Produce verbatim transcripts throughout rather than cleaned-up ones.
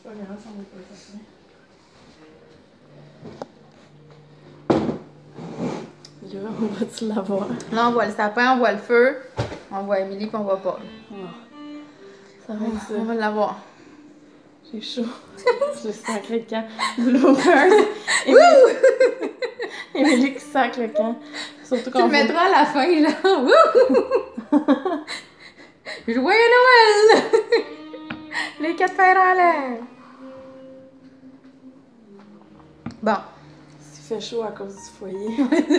C'est pas grave, ça, on va pas le faire. Là, on va-tu l'avoir? Là, on voit le sapin, on voit le feu, on voit Émilie, puis on voit Paul. Ah. Ça va On, être ça. on va l'avoir. J'ai chaud. Je sacré le camp. Bloopers. Émilie... Émilie qui sac le camp. Surtout quand Tu on le fait... mettras à la fin, genre. Wouhou! Joyeux Noël! Les quatre fers en l'air. Bon. Il fait chaud à cause du foyer.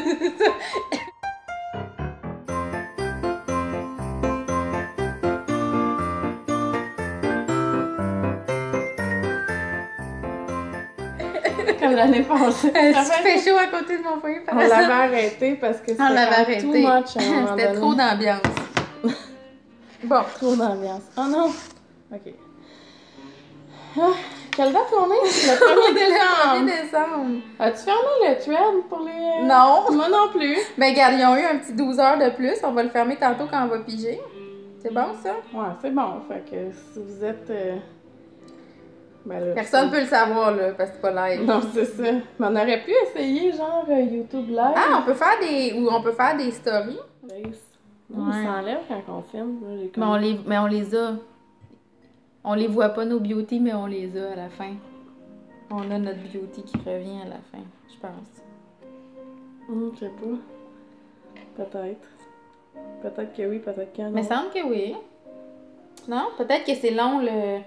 Comme l'année passée. Est-ce qu'il fait chaud à côté de mon foyer? On l'avait arrêté parce que On l'avait c'était too arrêté. much à un moment C'était donné. trop d'ambiance. Bon. Trop d'ambiance. Oh non! Ok. Ah, quelle date on est? Le premier Le décembre! premier décembre. As-tu fermé le thread pour les... Non. Moi non plus. Ben, regarde, ils ont eu un petit douze heures de plus. On va le fermer tantôt quand on va piger. C'est bon, ça? Ouais, c'est bon. Fait que si vous êtes... euh, Ben là, Personne peut le savoir, là, parce que c'est pas live. Non, c'est ça. Mais on aurait pu essayer, genre, euh, YouTube Live. Ah, on peut faire des... Ou on peut faire des stories. Face. Ouais. Ils s'enlèvent quand on filme. Là, j'ai comme... Mais on les, mais on les a. On les voit pas, nos beauty, mais on les a à la fin. On a notre beauty qui revient à la fin, je pense. Hum, je sais pas. Peut-être. Peut-être que oui, peut-être que non. Mais semble que oui. Non? Peut-être que c'est long, le...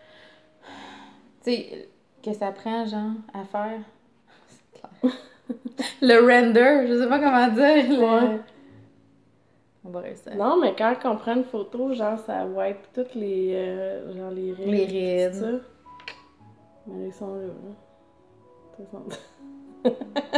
Tu sais, que ça prend, genre, à faire. C'est clair. Le render, je sais pas comment dire. Le... Ouais. On va réussir. Non, mais quand on prend une photo, genre, ça wipe toutes les... euh, genre, les rides. Les rides. tout ça. Mais ils sont là, là. Ils sont...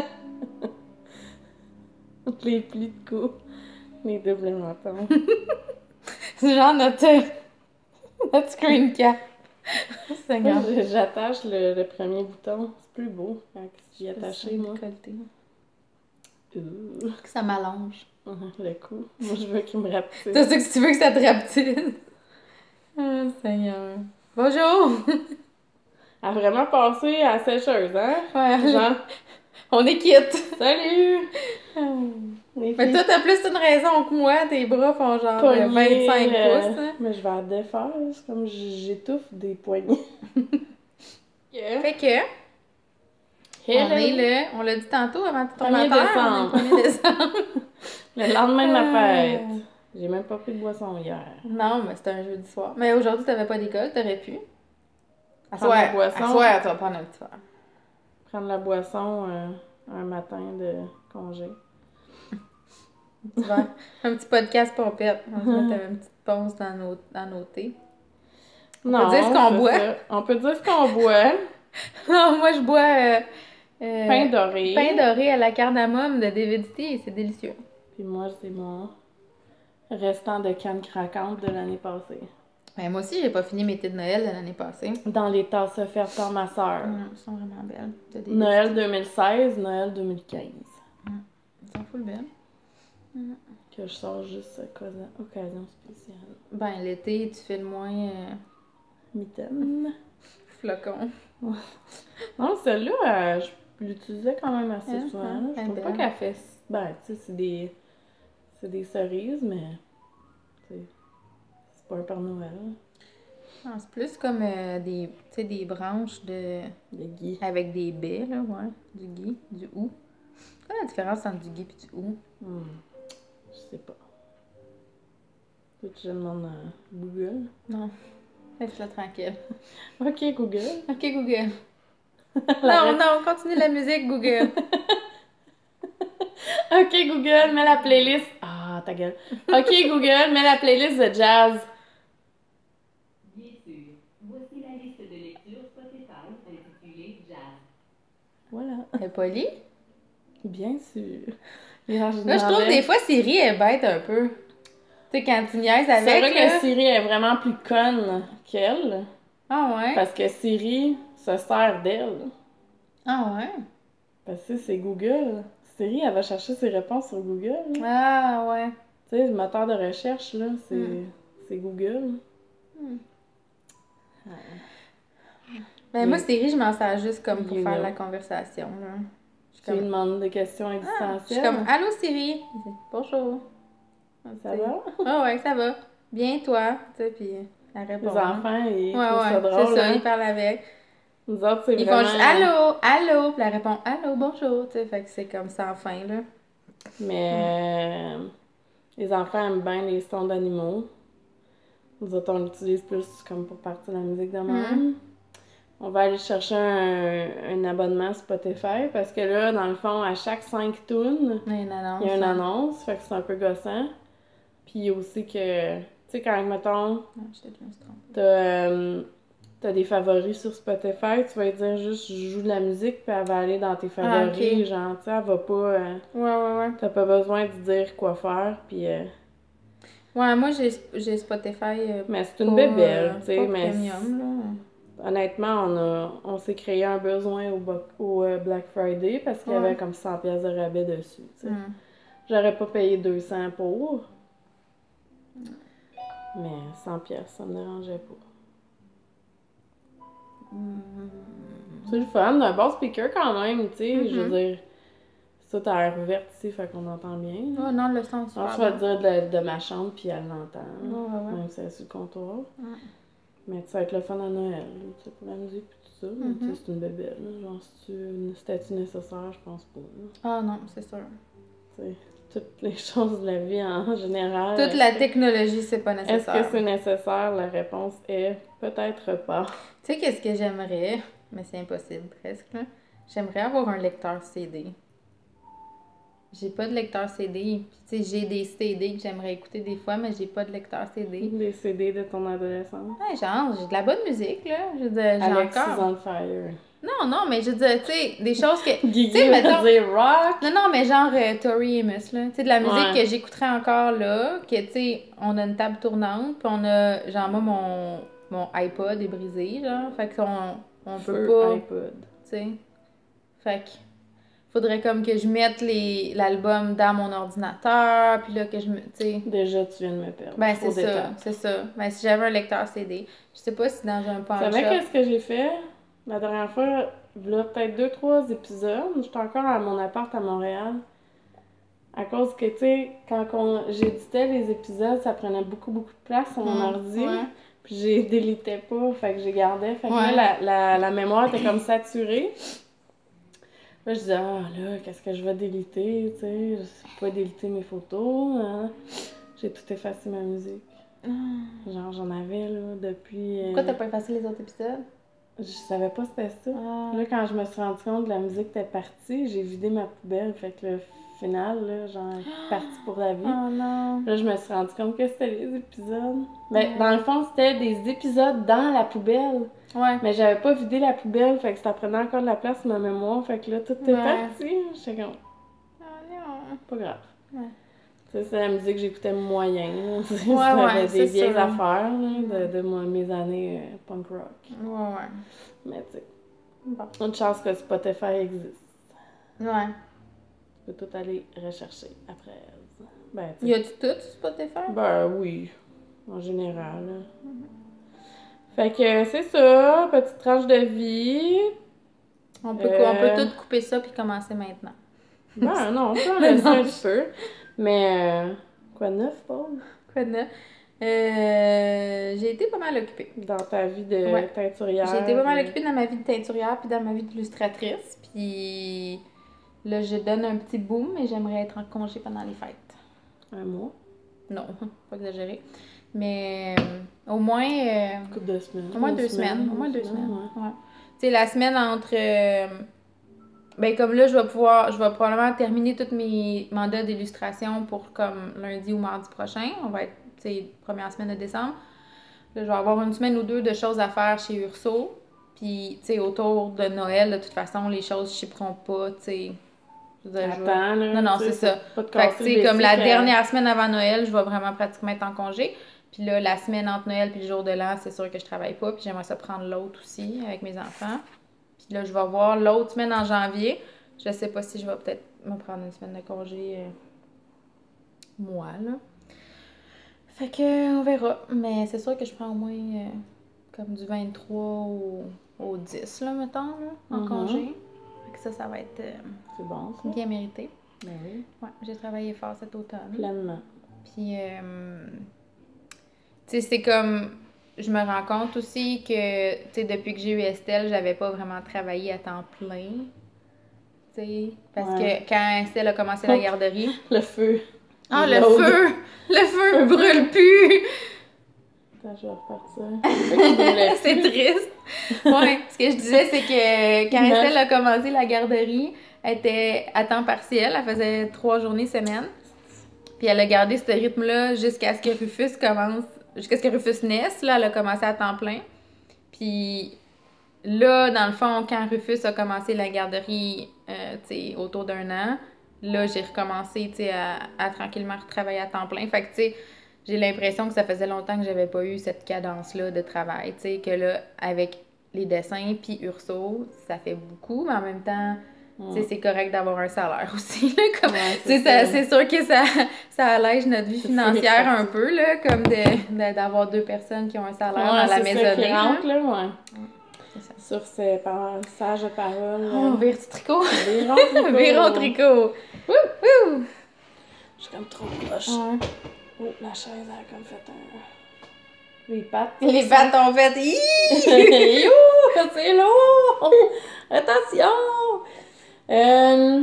les plis de cou. Les doubles mentons. C'est genre notre... notre screen cap. Seigneur. Moi, j'attache le, le premier bouton. C'est plus beau quand il est attaché, moi. Décolleté. Ouh. Que ça m'allonge. Le cou. Moi, je veux qu'il me rapetisse. C'est ça que tu veux que ça te rapetisse. Oh, Seigneur. Bonjour! Elle a vraiment passé à la sécheuse, hein? Ouais, Genre, on est quitte. salut! Les Mais filles toi, t'as plus une raison que moi. Tes bras font genre euh, poignées, vingt-cinq euh, pouces. Hein. Mais je vais la défaire, c'est comme j- j'étouffe des poignets. Yeah. Fait que, on Hello. est le... On l'a dit tantôt avant de tomber Premier à terre, décembre. on est le premier décembre. Le lendemain de ma fête. Euh, J'ai même pas pris de boisson hier. Non, mais c'était un jeudi soir. Mais aujourd'hui, t'avais pas d'école, t'aurais pu. À Prendre soir, la boisson. à soir, tu vas prendre un petit verre. Prendre la boisson euh, un matin de congé. Tu vas un petit podcast pompette. On va se mettre une petite pause dans nos, dans nos thés. On Non, peut dire ce qu'on c'est boit. ça. On peut dire ce qu'on boit. Non, moi, je bois euh, euh, Pain doré. pain doré à la cardamome de David Tea et c'est délicieux. Puis moi, c'est mon restant de canne craquante de l'année passée. Ben, moi aussi, j'ai pas fini mes thés de Noël de l'année passée. Dans les tasses offertes par ma sœur. Hum, elles sont vraiment belles. de David Noël Tea. deux mille seize, Noël deux mille quinze. Elles sont full belles. Que je sors juste à cause occasion spéciale. Ben, l'été, tu fais le moins euh, Mitaine. flocon. Non, celle-là, euh, je l'utilisais quand même assez Hein, souvent. hein, là. Je elle est trouve pas belle. qu'elle fait... Ben, tu sais, c'est des... C'est des cerises, mais... tu sais, c'est pas un Père Noël. Non, c'est plus comme euh, des, tu sais, des branches de... Des guis. avec des baies, là, ouais. Du gui, du hou. Quelle est la différence entre du gui et du hou? Hmm. Je sais pas. Faut que je demande à Google. Non. Laisse-la tranquille. Ok, Google. Ok, Google. La Non, non, continue la musique, Google. Ok, Google, mets la playlist. Ah, ta gueule. Ok, Google, mets la playlist de jazz. Bien sûr. Voici la liste de lecture Spotify intitulée Jazz. Voilà. Elle est polie? Bien sûr. Hier, Là, je trouve que des fois, Siri est bête un peu. Tu sais, quand tu niaises C'est avec, vrai là... que Siri est vraiment plus conne qu'elle. Ah ouais? Parce que Siri se sert d'elle. Ah ouais? Parce que c'est Google. Siri, elle va chercher ses réponses sur Google. là. Ah ouais. Tu sais, le moteur de recherche, là, c'est Mm. c'est Google. Mm. Ouais. Ben, moi, Siri, je m'en sers juste comme pour You faire know. la conversation, là. Je suis Tu lui comme, demandes des questions ah, je existentielles. suis comme, allô Siri? Elle dit, bonjour. Ça va? Ah ouais, ça va. Bien, toi? Tu sais, puis elle répond. Les enfants, ils Ouais, trouvent ça ouais, drôle. c'est ça, hein? ils parlent avec. Nous autres, c'est Ils vraiment... font juste allô, allô, puis elle répond allô, bonjour, tu sais, fait que c'est comme sans fin, là. Mais euh, les enfants aiment bien les sons d'animaux. Nous autres, on l'utilise plus comme pour partir de la musique de même. On va aller chercher un, un abonnement Spotify parce que là, dans le fond, à chaque cinq tunes, Il y a une annonce. il y a une hein. annonce, fait que c'est un peu gossant. Puis aussi que, tu sais, quand, mettons, Non, j'étais bien se tromper. t'as, euh, t'as des favoris sur Spotify, tu vas lui dire juste je joue de la musique, puis elle va aller dans tes favoris. Ah, ok. Genre, tu sais, elle va pas. euh, Ouais, ouais, ouais. T'as pas besoin de dire quoi faire, puis. euh, Ouais, moi, j'ai j'ai Spotify. Euh, Mais c'est une pas, bébelle, euh, tu sais, pas mais. premium, là. Honnêtement, on, a, on s'est créé un besoin au, Bo- au euh, Black Friday parce qu'il y Ouais. avait comme cent pièces de rabais dessus. tu sais. Hmm. J'aurais pas payé deux cents pour. Mais cent pièces, ça me dérangeait pas. C'est le fun, un bon speaker quand même, tu sais. Je veux dire, ça, t'as l'air ouverte ici, fait qu'on entend bien. Oh non, le son, c'est Alors, super je vais bon. te dire de, de ma chambre, puis elle l'entend. Ouais, ouais, ouais. Même si elle est sur le comptoir. Ouais. Mais tu sais, avec le fun à Noël, tu sais, pour la musique puis tout ça, mais tu sais, c'est une bébelle. là. Genre, si tu- c'était-tu nécessaire, je pense pas. là. Ah non, c'est sûr. Tu sais, toutes les choses de la vie en général. Toute est-ce la que- technologie, c'est pas Est-ce nécessaire. que c'est nécessaire? La réponse est peut-être pas. Tu sais, qu'est-ce que j'aimerais, mais c'est impossible presque, là. J'aimerais avoir un lecteur C D. J'ai pas de lecteur C D. Puis, tu sais, j'ai des C D que j'aimerais écouter des fois, mais j'ai pas de lecteur C D. Des C D de ton adolescence. Ouais, genre, j'ai de la bonne musique, là. Je veux dire, j'ai Alex is encore. on fire. Non, non, mais je veux dire, tu sais, des choses que. Guigui Tu sais, va mettons- dire rock. Non, non, mais genre euh, Tori Amos, là. Tu sais, de la musique Ouais. que j'écouterais encore là, que, tu sais, on a une table tournante, puis on a, genre, moi, mon, mon iPod est brisé, genre. Fait qu'on on peut Feu pas. iPod. Tu sais. Fait que. Faudrait comme que je mette les l'album dans mon ordinateur, puis là, que je me. Tu sais. Déjà, tu viens de me perdre. Ben, Trop c'est ça, d'étapes. c'est ça. Ben, si j'avais un lecteur C D, je sais pas si dans un Tu pawn savais shop. qu'est-ce que j'ai fait? La dernière fois, là, peut-être deux, trois épisodes, j'étais encore à mon appart à Montréal. À cause que, tu sais, quand on, j'éditais les épisodes, ça prenait beaucoup, beaucoup de place sur mon Mm, ordi. ouais. Puis j'ai délitais pas, fait que j'ai gardé. Fait que Ouais. là, la, la, la mémoire était comme saturée. Là, je disais, ah là, qu'est-ce que je vais déliter, tu sais, je sais pas déliter mes photos. Hein. J'ai tout effacé ma musique. Genre, j'en avais, là, depuis... euh, Pourquoi t'as pas effacé les autres épisodes? Je savais pas c'était ça. Ah. Là, quand je me suis rendu compte que la musique était partie, j'ai vidé ma poubelle. Fait que le final, là, genre, parti pour la vie. Oh non. Là, je me suis rendu compte que c'était les épisodes. Mais dans le fond, c'était des épisodes dans la poubelle. Ouais. Mais j'avais pas vidé la poubelle, fait que ça prenait encore de la place sur ma mémoire. Fait que là, tout est Ouais. parti. J'étais comme, Oh non. pas grave. Ouais. Tu sais, c'est la musique que j'écoutais moyen. là. C'était ouais, des c'est vieilles ça. affaires là, de, de moi- mes années euh, punk rock. Ouais, ouais. Mais tu sais, Bon. une chance que Spotify existe. Ouais. Tu peux tout aller rechercher après. Ben, tu Y sais. a-tu tout sur Spotify? Ben oui, en général. là. Fait que c'est ça, petite tranche de vie. On peut, Euh. on peut tout couper ça puis commencer maintenant. Ben non, on peut en Mais laisser non. un petit peu. Mais euh, quoi de neuf, Paul? Quoi de neuf? Euh, j'ai été pas mal occupée. Dans ta vie de Ouais. teinturière. J'ai été pas mal euh, occupée dans ma vie de teinturière puis dans ma vie d'illustratrice. Puis là, je donne un petit boom et j'aimerais être en congé pendant les fêtes. Un mois, Non, pas exagéré. Mais euh, au moins, euh, une couple de semaines. au moins une deux semaines. Au moins deux ouais. semaines. Ouais. Tu sais, la semaine entre. euh, ben, comme là, je vais pouvoir. Je vais probablement terminer tous mes mandats d'illustration pour comme lundi ou mardi prochain. On va être, tu sais, première semaine de décembre. Là, je vais avoir une semaine ou deux de choses à faire chez Urso. Puis, tu sais, autour de Noël, de toute façon, les choses ne shipperont pas, tu sais. Je veux dire, je vais- Attends, là. Non, non, tu sais, c'est ça. Pas de Fait que, casser tu le sais, comme la basic, euh, dernière semaine avant Noël, je vais vraiment pratiquement être en congé. Puis là, la semaine entre Noël puis le jour de l'an, c'est sûr que je travaille pas. Puis j'aimerais ça prendre l'autre aussi avec mes enfants. Puis là, je vais voir l'autre semaine en janvier. Je sais pas si je vais peut-être me prendre une semaine de congé, euh, moi, là. Fait que, on verra. Mais c'est sûr que je prends au moins euh, comme du vingt-trois au au dix, là, mettons, là, en Mhm. congé. Fait que ça, ça va être euh, C'est bon, ça. bien mérité. Ben oui, Ouais, j'ai travaillé fort cet automne. pleinement. Puis, euh, tu sais, c'est comme, je me rends compte aussi que, tu sais, depuis que j'ai eu Estelle, j'avais pas vraiment travaillé à temps plein. Tu sais, parce Ouais. que quand Estelle a commencé la garderie, Le feu. ah, le L'aude. feu! Le feu Le brûle plus! Attends, je vais repartir. Le feu qui brûlait C'est plus. triste. Ouais, ce que je disais, c'est que quand Neuf. Estelle a commencé la garderie, elle était à temps partiel, elle faisait trois journées semaine. Puis elle a gardé ce rythme-là jusqu'à ce que Rufus commence, jusqu'à ce que Rufus naisse. Là, elle a commencé à temps plein. Puis là, dans le fond, quand Rufus a commencé la garderie, euh, tu sais, autour d'un an, là, j'ai recommencé, tu sais, à, à tranquillement retravailler à temps plein. Fait que, tu sais, j'ai l'impression que ça faisait longtemps que j'avais pas eu cette cadence-là de travail, tu sais, que là, avec les dessins puis Urso, ça fait beaucoup, mais en même temps, tu sais, Mm. c'est correct d'avoir un salaire aussi, là, comme, Ouais, tu sais, c'est ça- ça. c'est sûr que ça, ça allège notre vie C'est financière ça. un peu, là, comme de, de- d'avoir deux personnes qui ont un salaire Ouais, dans la c'est ça qui maisonnée, là. rentre, là, ouais. C'est ça. Sur ces passages de parole. Oh, vire du tricot! Viron tricot. Viron tricot! Wouh! Wouh! Je suis comme trop proche. Ouais. Oh, la chaise a comme fait un... Les pattes. Les pattes ont fait... Hi! Youh, c'est lourd! Attention! Euh...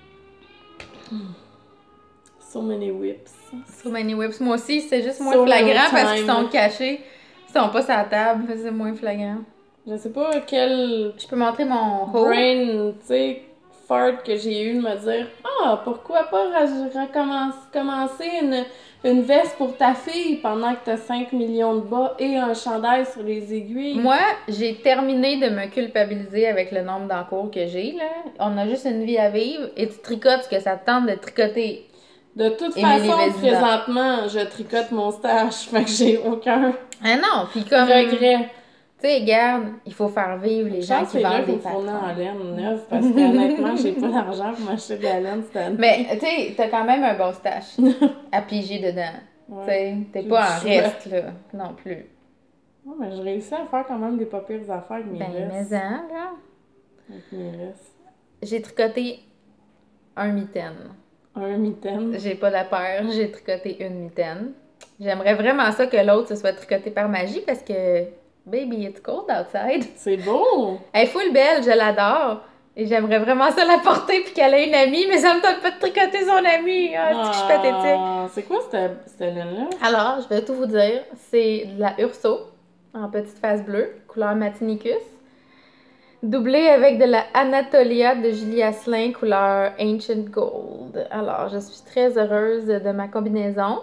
So many whips. So many whips. Moi aussi, c'est juste moins So flagrant little parce qu'ils time. sont cachés. Ils sont pas sur la table, c'est moins flagrant. Je sais pas quel Je peux montrer mon haut. brain, tu sais, fart que j'ai eu de me dire « Ah, pourquoi pas ra- recommence, commencer une, une veste pour ta fille pendant que t'as cinq millions de bas et un chandail sur les aiguilles? » Moi, j'ai terminé de me culpabiliser avec le nombre d'encours que j'ai, là. On a juste une vie à vivre et tu tricotes ce que ça te tente de tricoter. De toute Émilie façon, Vézina. présentement, je tricote mon stage, fait que j'ai aucun Ah non, puis comme... regret. Tu sais, regarde, il faut faire vivre les Je gens pense que qui c'est là vendent qu'il des faut fournir en patrons. laine neuve, parce que honnêtement, j'ai pas d'argent pour m'acheter de la laine cette année. Mais, tu sais, t'as quand même un bon stash à piger dedans. Ouais. Tu sais, t'es J'ai pas du en choix. reste, là, non plus. Ouais, mais j'ai réussi à faire quand même des pas pires affaires avec mes Ben, vestes. mais hein, là. Avec mes vestes. J'ai tricoté un mitaine. Un mitaine. J'ai pas la paire, j'ai tricoté une mitaine. J'aimerais vraiment ça que l'autre se soit tricoté par magie parce que, baby, it's cold outside. C'est beau! Elle est full belle, je l'adore. Et j'aimerais vraiment ça la porter puis qu'elle ait une amie, mais ça me tente pas de tricoter son amie. Ah, c'est que je suis pathétique. Ah, c'est quoi cette, cette laine-là? Alors, je vais tout vous dire. C'est de la Urso en petite face bleue, couleur Matinicus, doublée avec de la Anatolia de Julie Asselin, couleur Ancient Gold. Alors, je suis très heureuse de ma combinaison.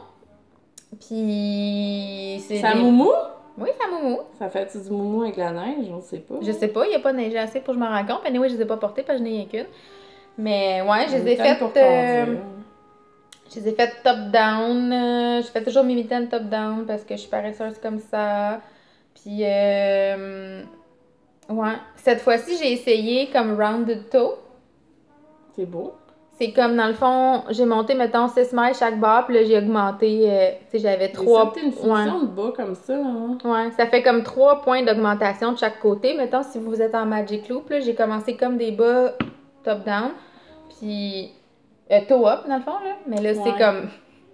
Puis, c'est... Ça des- moumou? Oui, ça moumou. Ça fait-tu du moumou avec la neige? On sait pas. Je sais pas, il n'y a pas neigé assez pour que je m'en rende compte. Anyway, je les ai pas portées parce que je n'ai rien qu'une. Mais ouais, je les ai Mitaine faites... pour euh, conduire. Je les ai faites top-down. Euh, je fais toujours mes mitaines top-down parce que je suis paresseuse comme ça. Puis, euh, ouais. Cette fois-ci, j'ai essayé comme rounded toe. C'est beau. C'est comme, dans le fond, j'ai monté, mettons, six mailles chaque barre, puis là, j'ai augmenté, euh, tu sais, j'avais trois... J'ai une finition de bas comme ça, hein? Ouais, ça fait comme trois points d'augmentation de chaque côté. Mettons, si vous êtes en Magic Loop, là, j'ai commencé comme des bas top-down, puis euh, toe-up, dans le fond, là. Mais là, c'est Ouais. comme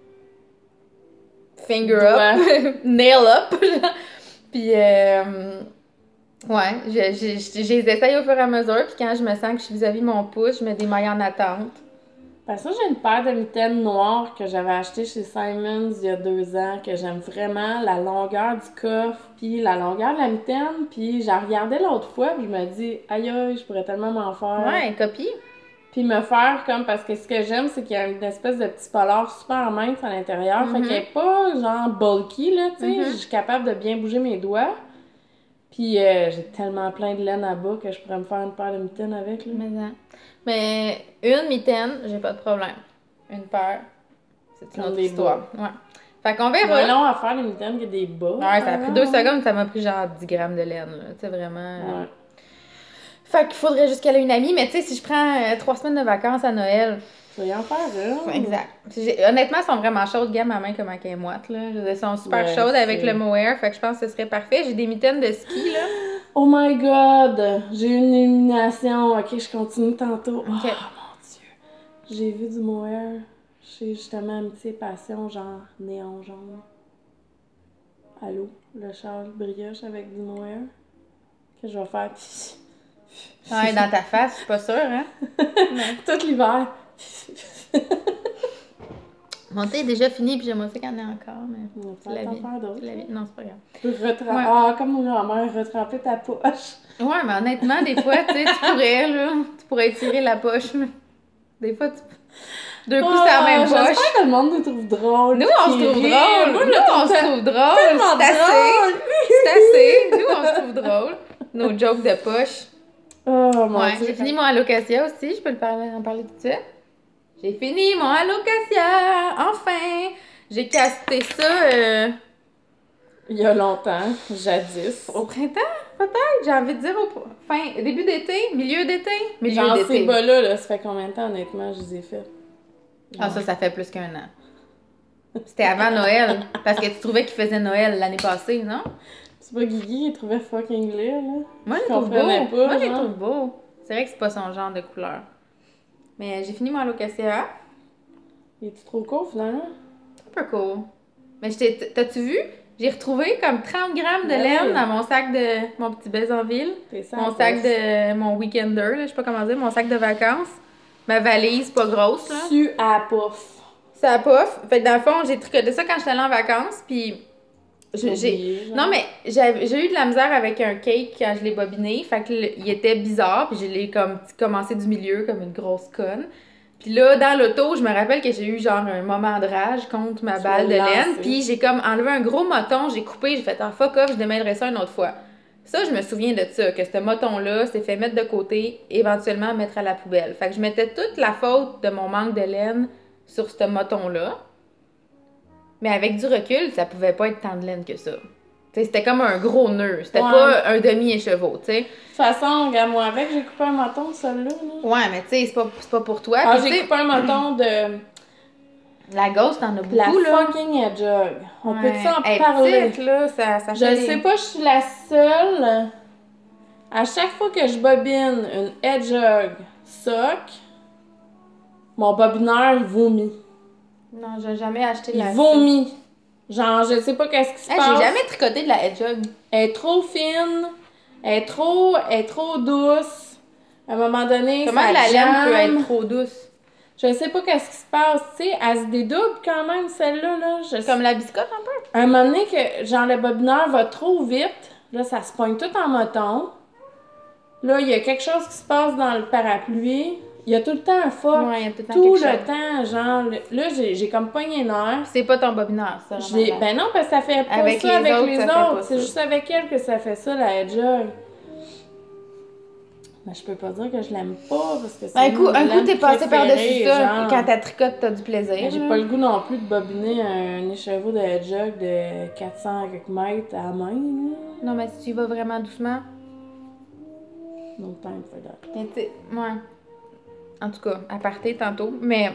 finger up, nail up, genre. Puis, euh, ouais, je, je, je, je les essaye au fur et à mesure, puis quand je me sens que je suis vis-à-vis mon pouce, je mets des mailles en attente. Parce que j'ai une paire de mitaines noires que j'avais achetées chez Simons il y a deux ans, que j'aime vraiment, la longueur du coffre, puis la longueur de la mitaine, puis j'ai regardé l'autre fois, puis je me dis, aïe aïe, je pourrais tellement m'en faire. Ouais, copie. Puis me faire comme, parce que ce que j'aime, c'est qu'il y a une espèce de petit polar super mince à l'intérieur, fait Mhm. qu'elle est pas genre bulky, là, tu sais, Mhm. je suis capable de bien bouger mes doigts. Puis euh, j'ai tellement plein de laine à bas que je pourrais me faire une paire de mitaines avec, là. Mais, non. Mais une mitaine, j'ai pas de problème. Une paire, c'est une Comme autre des histoire. Ouais. Fait qu'on C'est verra. long à faire les mitaines que des bas. Ouais, ça a pris Ah. deux secondes, ça m'a pris genre dix grammes de laine, là. Tu sais, vraiment. euh. Ouais. Fait qu'il faudrait juste qu'elle ait une amie, mais tu sais, si je prends euh, trois semaines de vacances à Noël. Tu vas y en faire une. Exact. J'ai- Honnêtement, elles sont vraiment chaudes, gars, ma main comme elle est moite, là. Je veux dire, elles sont super Ouais, chaudes avec c'est- le mohair, fait que je pense que ce serait parfait. J'ai des mitaines de ski, là. Oh my god! J'ai eu une illumination. Ok, je continue tantôt. Oh mon Ok. Dieu! J'ai vu du mohair. J'ai justement un petit passion genre néon jaune. Allô? Le Charles brioche avec du mohair. Que je vais faire. Ouais, dans ta face, je suis pas sûre, hein? Tout l'hiver. Mon thé est déjà fini, puis j'aimerais ça qu'il y en ait encore, mais On va c'est la t'en vie. faire d'autres. C'est la vie. Non, c'est pas grave. Tu peux retra- Ouais. Ah, comme mon grand-mère, retremper ta poche. Ouais, mais honnêtement, des fois, tu sais, tu pourrais, là, tu pourrais tirer la poche. mais Des fois, tu... Deux coups, c'est la même Ah, poche. J'espère que le monde nous trouve drôle. Nous, on se puis trouve rit. drôle. Moi, je Nous, le on trouve se trouve drôle. tellement C'est assez. drôle. C'est assez. Nous, on se trouve drôle. Nos jokes de poche. Oh mon Ouais, Dieu. j'ai fini mon Alocasia aussi. Je peux le parler, en parler tout de suite. J'ai fini mon Alocasia. Enfin. J'ai casté ça euh, Il y a longtemps, jadis. au printemps, peut-être. J'ai envie de dire au fin, début d'été, milieu d'été. Milieu Genre, ces d'été. bas-là, là, ça fait combien de temps, honnêtement, je les ai faits? Ah, ça, ça fait plus qu'un an. C'était avant Noël. Parce que tu trouvais qu'il faisait Noël l'année passée, non? C'est pas Guigui, il trouvait fucking laid, là. Moi, je Je les trouve beaux. comprenais pas, Moi, je les genre. trouve beaux. C'est vrai que c'est pas son genre de couleur. Mais j'ai fini mon Alocasia. Il est trop court, finalement? Un peu cool. Mais je t'ai- t'as-tu vu? J'ai retrouvé comme trente grammes de Ben laine oui. dans mon sac de mon petit Bézonville. T'es ça, Mon sac de mon weekender, là, je sais pas comment dire, mon sac de vacances. Ma valise, pas grosse, là. Tu à pouf. Ça a pof. Fait que dans le fond, j'ai tricoté ça quand j'étais allée en vacances, puis je- j'ai... Oublié, genre. Non, mais j'avais- j'ai eu de la misère avec un cake quand je l'ai bobiné. Fait que le- il était bizarre, puis je l'ai comme commencé du milieu comme une grosse conne. Puis là, dans l'auto, je me rappelle que j'ai eu genre un moment de rage contre ma Tu balle de l'as laine. lancé. Puis j'ai comme enlevé un gros moton, j'ai coupé, j'ai fait ah fuck off, je démêlerai ça une autre fois. Ça, je me souviens de ça, que ce moton-là s'est fait mettre de côté, éventuellement mettre à la poubelle. Fait que je mettais toute la faute de mon manque de laine sur ce moton-là. Mais avec du recul, ça pouvait pas être tant de laine que ça. Tu sais, c'était comme un gros nœud. C'était Ouais. pas un demi-écheveau, tu sais. De toute façon, regarde, moi avec, j'ai coupé un moton de celle-là. Là. Ouais, mais tu sais, c'est pas, c'est pas pour toi. Ah, Puis, tu j'ai sais, coupé un moton de la gauche, t'en as la beaucoup, là. fucking hedgehog. On Ouais. peut-tu en Elle est parler? petite, là, ça, ça Je fait ne des- sais pas, je suis la seule. À chaque fois que je bobine une hedgehog sock, mon bobineur il vomit. Non, j'ai jamais acheté Il la... vomit. Genre, je sais pas qu'est-ce qui se Hey, passe. j'ai jamais tricoté de la hedgehog. Elle est trop fine. Elle est trop, elle est trop douce. À un moment donné, Comment ça la laine jamme. peut être trop douce? Je sais pas qu'est-ce qui se passe. Tu sais, elle se dédouble quand même, celle-là. Là. Je sais- Comme la biscotte, un peu? À un moment donné, que genre le bobineur va trop vite, là, ça se pointe tout en moton. Là, il y a quelque chose qui se passe dans le parapluie. Il y a tout le temps un fuck. Ouais, il y a tout le temps tout quelque le chose. temps, genre, le- là, j'ai j'ai comme pogné nerf. C'est pas ton bobineur, ça. Je l'ai- vraiment. Ben non, parce que ça fait pas Avec ça les avec autres, les ça fait pas autres. C'est ça. juste avec elle que ça fait ça, la hedgehog. Mais je peux pas dire que je l'aime pas, parce que c'est Ben, un coup, une un coup laine t'es passé par-dessus préférée, ça. genre. Quand t'as tricote, t'as du plaisir. Mais J'ai là. pas le goût non plus de bobiner un écheveau de hedgehog de quatre cents quelques mètres à la main, là. Non, mais si tu y vas vraiment doucement. No time for that. Mais tu sais, ouais. En tout cas, à partir tantôt. Mais.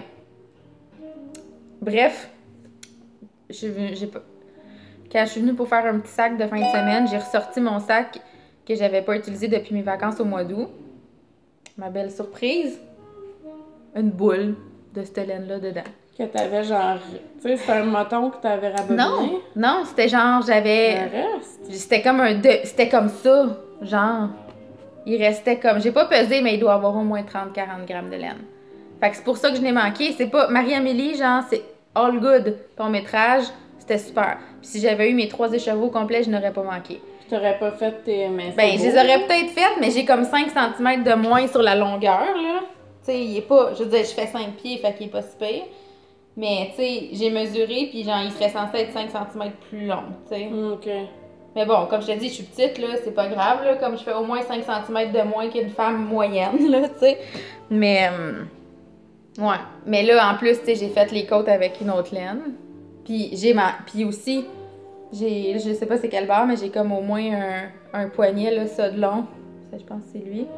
Bref. Je suis venue- j'ai pas. Quand je suis venue pour faire un petit sac de fin de semaine, j'ai ressorti mon sac que j'avais pas utilisé depuis mes vacances au mois d'août. Ma belle surprise. Une boule de cette laine-là dedans. Que t'avais genre. Tu sais, c'était un moton que t'avais rabobiné. Non! Non, c'était genre, j'avais. Le reste. C'était comme un. De... C'était comme ça. Genre. Il restait comme. J'ai pas pesé, mais il doit avoir au moins trente à quarante grammes de laine. Fait que c'est pour ça que je l'ai manqué. C'est pas. Marie-Amélie, genre, c'est all good. Ton métrage, c'était super. Puis si j'avais eu mes trois écheveaux complets, je n'aurais pas manqué. Tu t'aurais pas fait tes. Mais Ben, c'est je les beau. aurais peut-être faites, mais j'ai comme cinq centimètres de moins sur la longueur, là. Tu sais, il est pas. Je veux dire, je fais cinq pieds, fait qu'il est pas si pire. Mais, tu sais, j'ai mesuré, puis genre, il serait censé être cinq centimètres plus long, tu sais. Mm, ok. Mais bon, comme je te dis, je suis petite, là, c'est pas grave, là, comme je fais au moins cinq centimètres de moins qu'une femme moyenne, là, tu sais. Mais, hum, ouais. Mais là, en plus, tu sais, j'ai fait les côtes avec une autre laine. Puis j'ai ma... Puis aussi, j'ai... Je sais pas c'est quel barre, mais j'ai comme au moins un, un poignet, là, ça de long. Ça, je pense que c'est lui.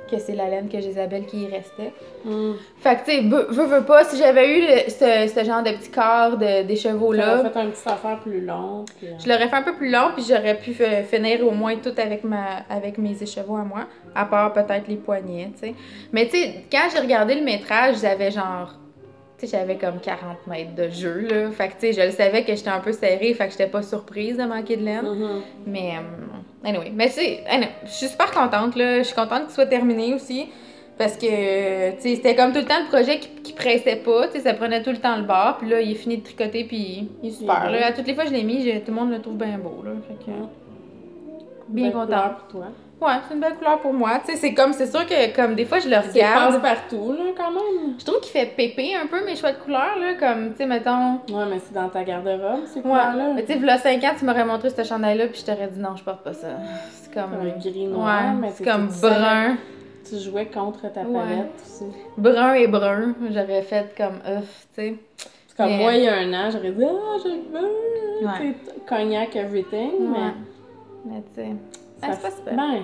que c'est la laine que Isabelle qui y restait. Mm. Fait que, tu sais, veux, veux, veux pas, si j'avais eu le- ce, ce genre de petit corps de, d'écheveau-là, T'aurais fait une petite affaire plus longue. Puis... je l'aurais fait un peu plus long, puis j'aurais pu f- finir au moins tout avec, ma, avec mes écheveaux à moi, à part peut-être les poignets, tu sais. Mais tu sais, quand j'ai regardé le métrage, j'avais genre... Tu sais, j'avais comme quarante mètres de jeu, là. Fait que, tu sais, je le savais que j'étais un peu serrée, fait que j'étais pas surprise de manquer de laine. Mm-hmm. Mais, euh, anyway. Mais, tu sais, anyway, je suis super contente, là. Je suis contente qu'il soit terminé aussi. Parce que, tu sais, c'était comme tout le temps le projet qui, qui pressait pas. Tu sais, ça prenait tout le temps le bord. Puis là, il est fini de tricoter, puis il est super, Il est là. À toutes les fois que je l'ai mis, j'ai- tout le monde le trouve bien beau, là. Fait que, bien Belle contente. couleur pour toi. Ouais, c'est une belle couleur pour moi. Tu sais, c'est comme, c'est sûr que, comme, des fois, je le C'est regarde. passe-partout, là, quand même. Je trouve qu'il fait pépé un peu mes choix de couleurs, là. Comme, tu sais, mettons. Ouais, mais c'est dans ta garde-robe, ces Ouais. couleurs-là. Mais tu sais, il y a cinq ans, tu m'aurais montré ce chandail-là, puis je t'aurais dit non, je porte pas ça. C'est comme. Un gris noir, Ouais, mais c'est t'étais comme toute seule. brun. Tu jouais contre ta palette Ouais. aussi. Brun et brun. J'aurais fait comme ouf, tu sais. C'est comme Mais- moi, il y a un an, j'aurais dit « Ah, je veux! Ouais. Tu sais, cognac, everything. Ouais. Mais tu sais. Mais Ah, ça c'est pas fait- super. Ben,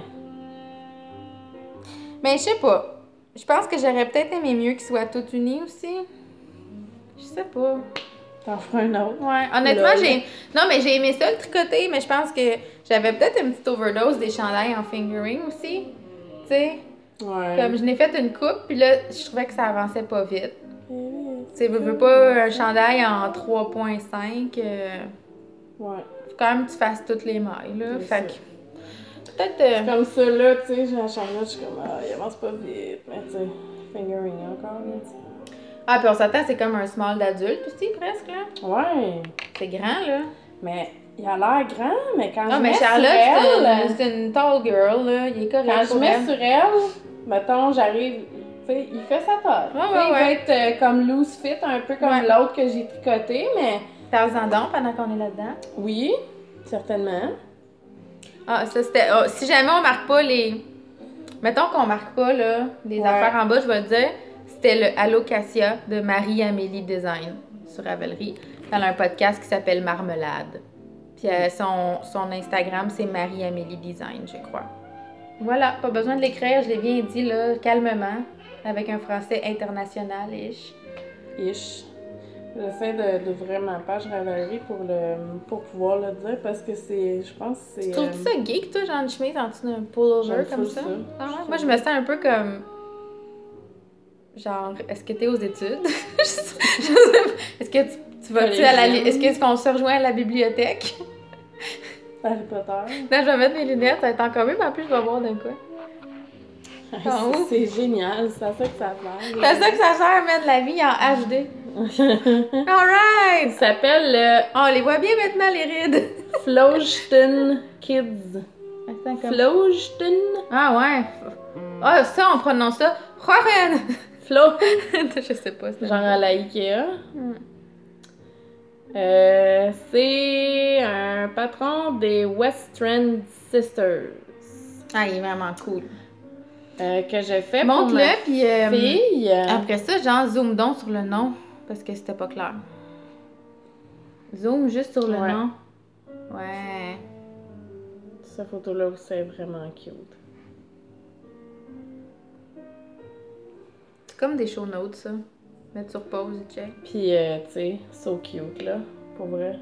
Mais je sais pas. Je pense que j'aurais peut-être aimé mieux qu'ils soient tous unis aussi. Je sais pas. t'en feras un autre. Ouais, honnêtement, Lol. j'ai. Non, mais j'ai aimé ça le tricoter, mais je pense que j'avais peut-être une petite overdose des chandails en fingering aussi. Tu sais, Ouais. comme je n'ai fait une coupe, puis là, je trouvais que ça avançait pas vite. Tu sais, veux, veux pas un chandail en trois virgule cinq, euh, Ouais. faut quand même que tu fasses toutes les mailles, là. C'est Fait ça. que. Peut-être. euh, Comme ça, là, tu sais, j'ai la charlotte, je suis comme « Ah, il avance pas vite. » Mais tu sais, fingering encore, là, tu sais. Ah, puis on s'attend, c'est comme un small d'adulte aussi, presque, là. Ouais. C'est grand, là. Mais il a l'air grand, mais quand Non, je mais mets Charlotte, sur c'est elle... une, c'est une tall girl, là. Il est correct. Quand je pour mets elle. sur elle, mettons, j'arrive, tu sais, il fait sa taille. Ouais, Tu sais, ouais, il va ouais. être euh, comme loose fit, un peu comme Ouais. l'autre que j'ai tricoté, mais Parle-en donc pendant qu'on est là-dedans. oui, certainement. Ah, ça c'était. Ah, si jamais on marque pas les. Mettons qu'on marque pas, là, les Ouais. affaires en bas, je vais te dire. C'était le Allocatia de Marie-Amélie Design sur Ravelry. Elle a un podcast qui s'appelle Marmelade. Puis euh, son, son Instagram, c'est Marie-Amélie Design, je crois. Voilà, pas besoin de l'écrire, je l'ai bien dit, là, calmement, avec un français international-ish. Ish. J'essaie de- d'ouvrir ma page Ravelry pour, le, pour pouvoir le dire parce que c'est, je pense que c'est... Trouves-tu euh, ça geek, toi, genre une chemise en dessous d'un pullover j'aime comme full ça? ça. Ah ouais? Je Moi, je trouve me sens un peu comme. Genre, est-ce que t'es aux études? Je sais- je sais pas. Est-ce que tu, tu vas-tu à la. li- Est-ce que- est-ce qu'on se rejoint à la bibliothèque? Harry Potter. Là, je vais mettre mes lunettes, ça va être encore mieux, mais en plus, je vais voir d'un quoi. Ah, C'est- ouf. c'est génial, c'est à ça que ça sert. C'est ça que ça sert à mettre la vie en H D. Alright! Il s'appelle le On les voit bien maintenant, les rides. Flowston Kids. Attends, comme- Flowston? Ah ouais. Ah, ça, on prononce ça. Warren! Flow. Je sais pas. c'est- Genre à la Ikea. Hmm. Euh, c'est un patron des West Trend Sisters Ah, il est vraiment cool. euh, que j'ai fait pour Montre-le, ma puis. euh, fille. Après ça, genre, zoom donc sur le nom, parce que c'était pas clair. Zoom juste sur le Ouais. nom. Ouais. Cette photo-là aussi est vraiment cute. C'est comme des show notes, ça. Mettre sur pause et check. Puis, euh, tu sais, so cute, là, pour vrai.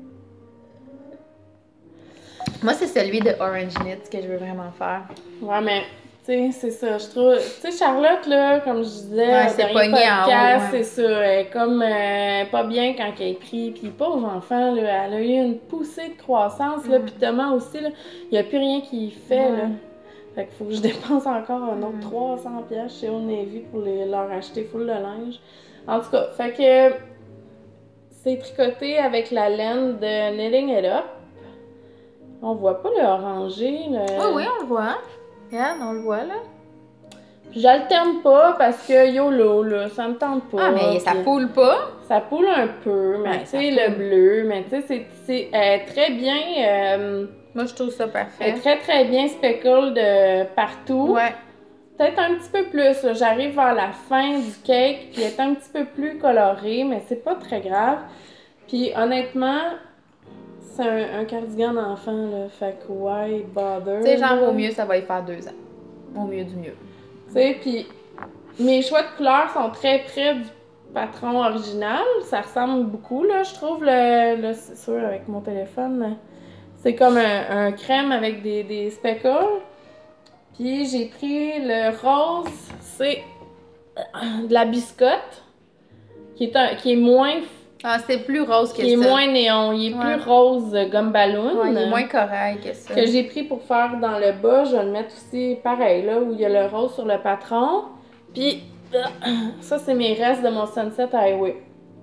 Moi, c'est celui de Orange Knits que je veux vraiment faire. Ouais, mais, tu sais, c'est ça, je trouve... Tu sais, Charlotte, là, comme je disais, Ouais, au c'est dernier pogné en haut, podcast, ouais. c'est ça, elle est comme euh, pas bien quand elle est prise. Puis, pauvre enfant, là, elle a eu une poussée de croissance, là, Mm. puis Thomas aussi, là, il n'y a plus rien qui fait, Ouais. là. Fait qu'il faut que je dépense encore un autre trois cents piastres chez Old Navy pour les, leur acheter full de linge. En tout cas, fait que c'est tricoté avec la laine de Knitting It Up. On voit pas le orangé. Le... Oh oui, on le voit. Regarde, on le voit, là. J'alterne pas parce que YOLO, là, ça me tente pas. Ah, mais ça Puis poule pas. Ça poule un peu, mais Ouais, tu ça sais, le poule. bleu, mais tu sais, c'est- c'est euh, très bien... euh, Moi, je trouve ça elle est parfait. très très bien speckle de partout. Ouais. Peut-être un petit peu plus, là. J'arrive vers la fin du cake, puis elle est un petit peu plus colorée, mais c'est pas très grave. Puis honnêtement, c'est un, un cardigan d'enfant, là. Fait que why bother? Tu sais, genre, là? au mieux, ça va y faire deux ans. Au mieux du mieux. Tu sais, puis mes choix de couleurs sont très près du patron original. Ça ressemble beaucoup, là, je trouve, le, le c'est sûr, avec mon téléphone. C'est comme un, un crème avec des, des speckles. Puis j'ai pris le rose, c'est de la biscotte, qui est, un, qui est moins... Ah, c'est plus rose que qui ça. est moins néon. Il est Ouais. plus rose euh, gomme ballon. Ouais, il est moins corail que ça. Que j'ai pris pour faire dans le bas. Je vais le mettre aussi pareil, là, où il y a le rose sur le patron. Puis, ça, c'est mes restes de mon Sunset Highway.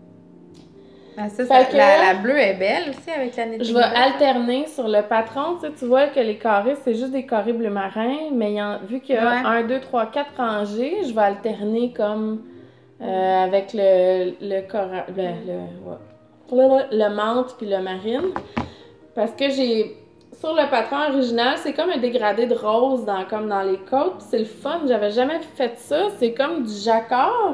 Ah, ça, Fait ça que- la, la bleue est belle aussi avec la nette. Je vais alterner sur le patron. Tu sais, tu vois que les carrés, c'est juste des carrés bleu marin. Mais il y en- vu qu'il y a Ouais. un, deux, trois, quatre rangées, je vais alterner comme euh, avec le, le cora- le, le, ouais. le, le menthe puis le marine. Parce que j'ai... Sur le patron original, c'est comme un dégradé de rose dans, comme dans les côtes. Puis c'est le fun, j'avais jamais fait ça. C'est comme du jacquard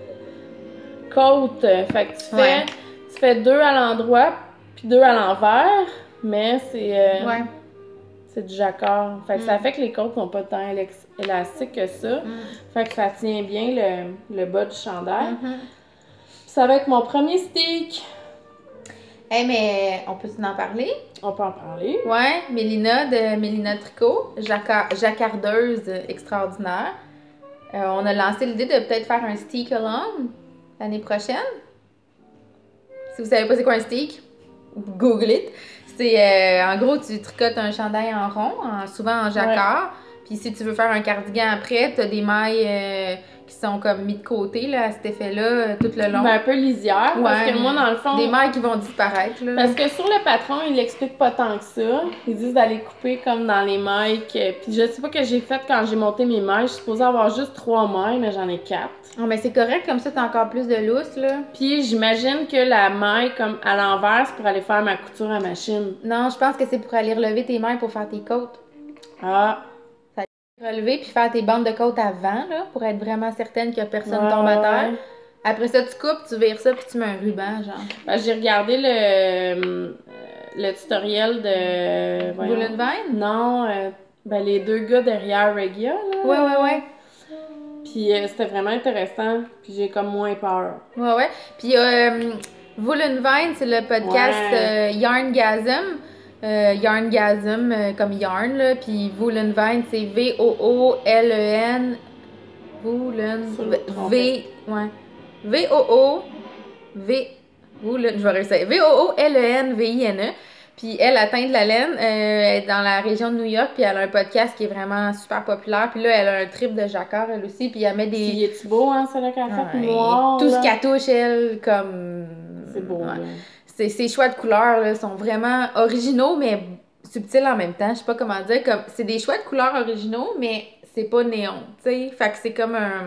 côte. Fait que tu fais, Ouais. tu fais deux à l'endroit puis deux à l'envers. Mais c'est... euh, Ouais. c'est du jacquard. Fait que ça Mm. fait que les côtes sont pas tant élex- élastiques que ça. Mm. Fait que ça tient bien le, le bas du chandail. Mhm. Ça va être mon premier stick. Hey, mais on peut en parler? On peut en parler. Ouais, Mélina de Mélina Tricot, jacquard- jacquardeuse extraordinaire. Euh, on a lancé l'idée de peut-être faire un stick along l'année prochaine. Si vous savez pas c'est quoi un stick, google it. C'est euh, en gros, tu tricotes un chandail en rond, en- souvent en jacquard. Puis si tu veux faire un cardigan après, t'as des mailles euh, qui sont comme mis de côté là, à cet effet-là, euh, tout le long. Ben, un peu lisière. Parce Ouais, que moi, dans le fond. Des mailles qui vont disparaître là. Parce que sur le patron, ils l'expliquent pas tant que ça. Ils disent d'aller couper comme dans les mailles. Que... Puis je sais pas que j'ai fait quand j'ai monté mes mailles. Je suis supposée avoir juste trois mailles, mais j'en ai quatre. Oh, mais c'est correct, comme ça t'as encore plus de lousse là. Puis j'imagine que la maille comme à l'envers, c'est pour aller faire ma couture à machine. Non, je pense que c'est pour aller relever tes mailles pour faire tes côtes. Ah, Relever puis faire tes bandes de côte avant, là, pour être vraiment certaine que personne ouais, tombe à terre. ouais. Après ça, tu coupes, tu vires ça, puis tu mets un ruban, genre. Ben, j'ai regardé le, euh, le tutoriel de... voyons. Woolen Vine? Non, euh, ben les deux gars derrière Regia, là. Ouais, ouais, ouais. Puis euh, c'était vraiment intéressant. Puis j'ai comme moins peur. Ouais, ouais. Puis, euh, Woolen Vine, c'est le podcast Ouais. euh, Yarngasm. Euh, Yarngasm, euh, comme yarn, là. Puis, Woolen Vine, c'est V O O L E N. Woolen. Sur le V. trompette. Ouais. V O O. V. Woolen. Je vais réussir. V O O L E N V I N E. Puis elle atteint de la laine, euh, elle est dans la région de New York, puis elle a un podcast qui est vraiment super populaire. Puis là, elle a un trip de jacquard, elle aussi, puis elle met des... Puis est-tu beau, hein, celui qu'elle a fait, Ouais, noir, tout là? ce qu'elle touche, elle, comme... C'est beau, Ouais. là. Ses, ses choix de couleurs, là, sont vraiment originaux, mais subtils en même temps. Je sais pas comment dire, comme... C'est des choix de couleurs originaux, mais c'est pas néon, tu sais. Fait que c'est comme un...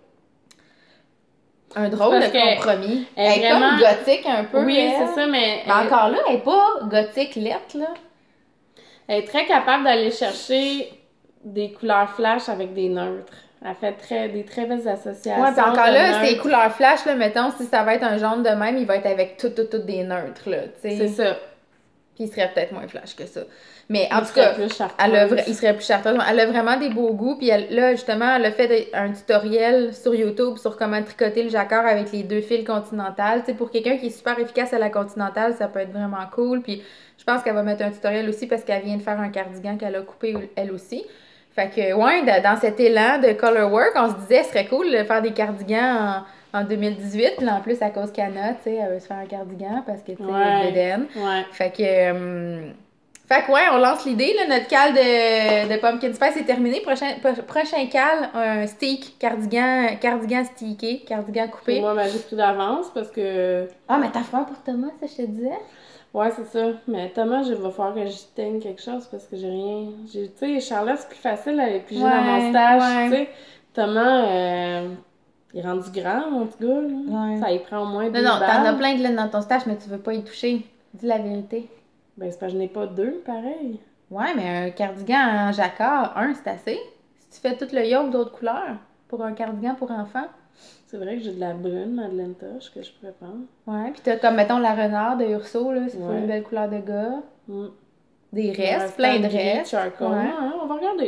Un drôle Parce de que compromis. elle Elle est est vraiment- comme gothique un peu, Oui, elle. c'est ça, mais Mais elle, encore là, elle est pas gothique lettre, là. elle est très capable d'aller chercher des couleurs flash avec des neutres. Elle fait très, des très belles associations. Ouais, puis encore de là, neutres. ces couleurs flash, là, mettons, si ça va être un jaune de même, il va être avec tout, tout, tout des neutres, là, tu sais. C'est ça. Puis il serait peut-être moins flash que ça. Mais en Il tout serait cas, plus chartreuse. elle a vra- il serait plus chartreuse. Elle a vraiment des beaux goûts. Puis elle- là, justement, elle a fait des- un tutoriel sur YouTube sur comment tricoter le jacquard avec les deux fils continentales. Tu sais, pour quelqu'un qui est super efficace à la continentale, ça peut être vraiment cool. Puis je pense qu'elle va mettre un tutoriel aussi parce qu'elle vient de faire un cardigan qu'elle a coupé elle aussi. Fait que, ouais, de- dans cet élan de color work, on se disait, ce serait cool de faire des cardigans en, en deux mille dix-huit. Puis là, en plus, à cause qu'Anna, tu sais, elle veut se faire un cardigan parce que, tu sais, Ouais. Bédaine. Ouais. Fait que, euh, fait que ouais, on lance l'idée, là, notre cal de, de pumpkin spice est terminé. Prochain, pro- prochain cal, un steak, cardigan, cardigan steaké, cardigan Puis coupé. moi, ben, j'ai pris d'avance parce que... Ah, mais t'as fait un pour Thomas, ça, je te disais? Ouais, c'est ça. Mais Thomas, il va falloir que je teigne quelque chose parce que j'ai rien... j'ai- Tu sais, Charlotte, c'est plus facile d'aller piger Ouais, dans mon stage, ouais. tu sais. Thomas, euh, il est rendu grand, mon petit gars, là. Ouais. Ça, il prend au moins deux Non, non, t'en balles. as plein de laine dans ton stage, mais tu veux pas y toucher. Dis la vérité. Ben, c'est parce que je n'ai pas deux, pareil. Ouais, mais un cardigan en jacquard, un, c'est assez. Si tu fais tout le yoke d'autres couleurs pour un cardigan pour enfants. C'est vrai que j'ai de la brune Madeleine Toche que je pourrais prendre. Ouais, puis t'as comme, mettons, la renard de Urso, là, c'est pas Ouais. une belle couleur de gars. Mm. Des Il restes, reste plein un de gris restes. charcoal. Ouais. Ouais, on va regarder.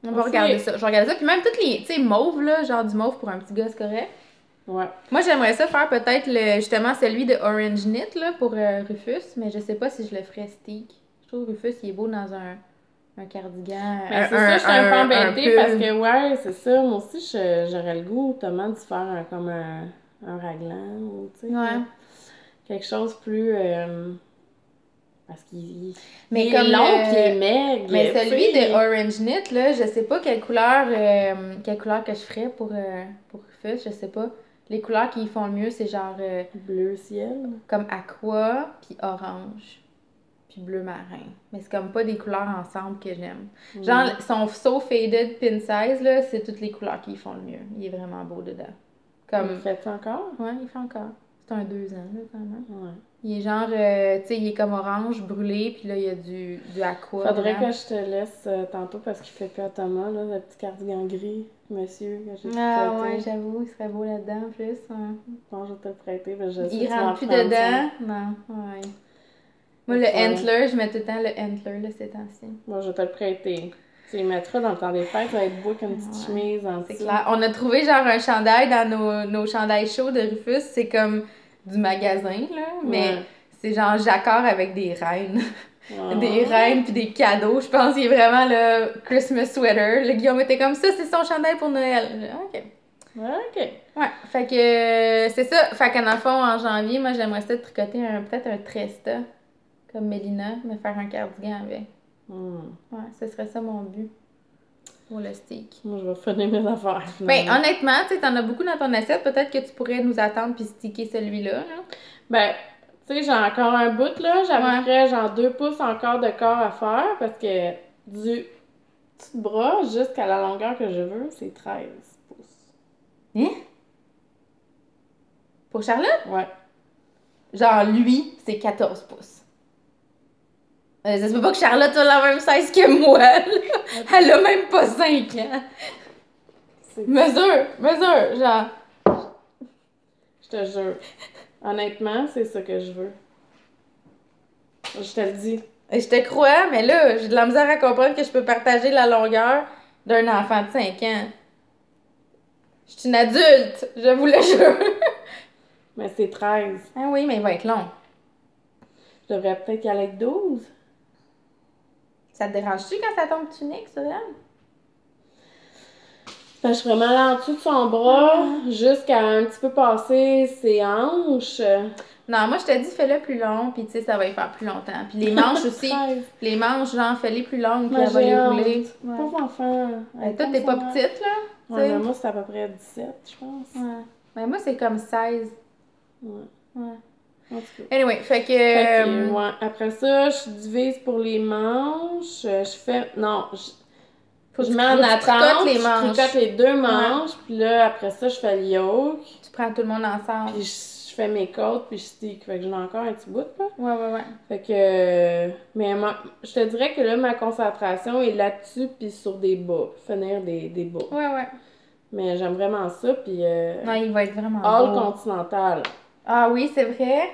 On va Ok. regarder ça. Je vais regarder ça. Puis même toutes les, tu sais, mauves, là, genre du mauve pour un petit gars, c'est correct. Ouais. Moi, j'aimerais ça faire peut-être le, justement celui de Orange Knit, là, pour euh, Rufus, mais je sais pas si je le ferais stick. Je trouve Rufus, il est beau dans un, un cardigan. Mais un, c'est ça, je suis un peu embêtée pull. parce que, ouais, c'est ça. Moi aussi, je- j'aurais le goût, Thomas, de faire un, comme un, un raglan ou, tu sais, Ouais. quelque chose plus. euh, parce qu'il il Mais est comme long le- puis il est maigre. Mais tu celui sais. de Orange Knit, là, je sais pas quelle couleur, euh, quelle couleur que je ferais pour, euh, pour Rufus, je sais pas. Les couleurs qui font le mieux, c'est genre euh, Bleu ciel. comme aqua, puis orange, puis bleu marin. Mais c'est comme pas des couleurs ensemble que j'aime. Genre, Mm. son So Faded Pin Size, là, c'est toutes les couleurs qui font le mieux. Il est vraiment beau dedans. Comme... Il fait encore? Ouais, il fait encore. C'est un deux ans, là, quand même. Ouais. Il est genre, euh, tu sais, il est comme orange, brûlé, puis là, il y a du, du aqua. Faudrait dedans. que je te laisse euh, tantôt parce qu'il fait plus à Thomas, là, le petit cardigan gris, monsieur, que j'ai Ah prêté. ouais, j'avoue, il serait beau là-dedans en plus. Ouais. Bon, je vais te le prêter, mais je sais que Il tu vas en rentre plus prendre dedans. Non, ouais. Moi, le Ouais. Antler, je mets tout le temps le Antler, là, ces temps-ci. ça. Bon, je vais te le prêter. Tu le mettras dans le temps des fêtes, ça va être beau avec une petite Ouais. chemise en C'est dessous. clair. On a trouvé genre un chandail dans nos, nos chandails chauds de Rufus. C'est comme du magasin, là. Mais Ouais. c'est genre jacquard avec des reines. Ah. Des reines puis des cadeaux. Je pense qu'il est vraiment le Christmas sweater. Le Guillaume était comme ça, c'est son chandail pour Noël. J'ai dit, OK. Ouais, ok. Ouais, fait que euh, c'est ça. Fait qu'en dans le fond, en janvier, moi, j'aimerais ça tricoter un, peut-être un Tresta, comme Mélina, mais faire un cardigan avec. Hmm. Ouais, ce serait ça mon but pour le stick. Moi, je vais finir mes affaires. Ben, finalement. honnêtement, tu sais, t'en as beaucoup dans ton assiette. Peut-être que tu pourrais nous attendre puis sticker celui-là, là. Ben, tu sais, j'ai encore un bout, là. J'avais genre deux pouces encore de corps à faire parce que du petit bras jusqu'à la longueur que je veux, c'est treize pouces. Hein? Pour Charlotte? Ouais. Genre, lui, c'est quatorze pouces. Euh, ça se peut pas que Charlotte a la même size que moi, là. Elle a même pas cinq ans. C'est- Mesure, mesure, genre. Je te jure. Honnêtement, c'est ça que je veux. Je te le dis. Je te crois, mais là, j'ai de la misère à comprendre que je peux partager la longueur d'un enfant de cinq ans. Je suis une adulte, je vous le jure. Mais c'est treize. Ah oui, mais il va être long. Je devrais peut-être y aller avec douze. Ça te dérange-tu quand ça tombe tunique, ça, là? Ben, je suis vraiment allée en dessous de son bras jusqu'à un petit peu passer ses hanches. Non, moi, je te dis, fais-le plus long, puis tu sais, ça va y faire plus longtemps. Puis les manches aussi. treize. Les manches, genre, fais-les plus longues, puis Mais elle va j'ai les honte. rouler. Ouais. Pauvre enfant. Ben, toi, t'es pas petite, là? Ouais, tu sais. mais moi, c'est à peu près dix-sept, je pense. Ouais. Mais moi, c'est comme seize. Ouais. Ouais. En tout cas. Anyway, fait que... Fait que, euh, ouais. Après ça, je divise pour les manches. euh, Je fais. Non, je, Faut je que mets tu- en faut que tu attente. tricotes les je manches. tricote les deux manches. Puis là, après ça, je fais le yoke. Tu prends tout le monde ensemble. Puis je, je fais mes côtes. Puis je stick. Fait que j'en ai encore un petit bout, là. Ouais, ouais, ouais. Fait que. euh, Mais moi, je te dirais que là, ma concentration est là-dessus. Puis sur des bas. Finir des, des bas. Ouais, ouais. Mais j'aime vraiment ça. Puis. Euh, Non, il va être vraiment All beau. continental. Ah oui, c'est vrai.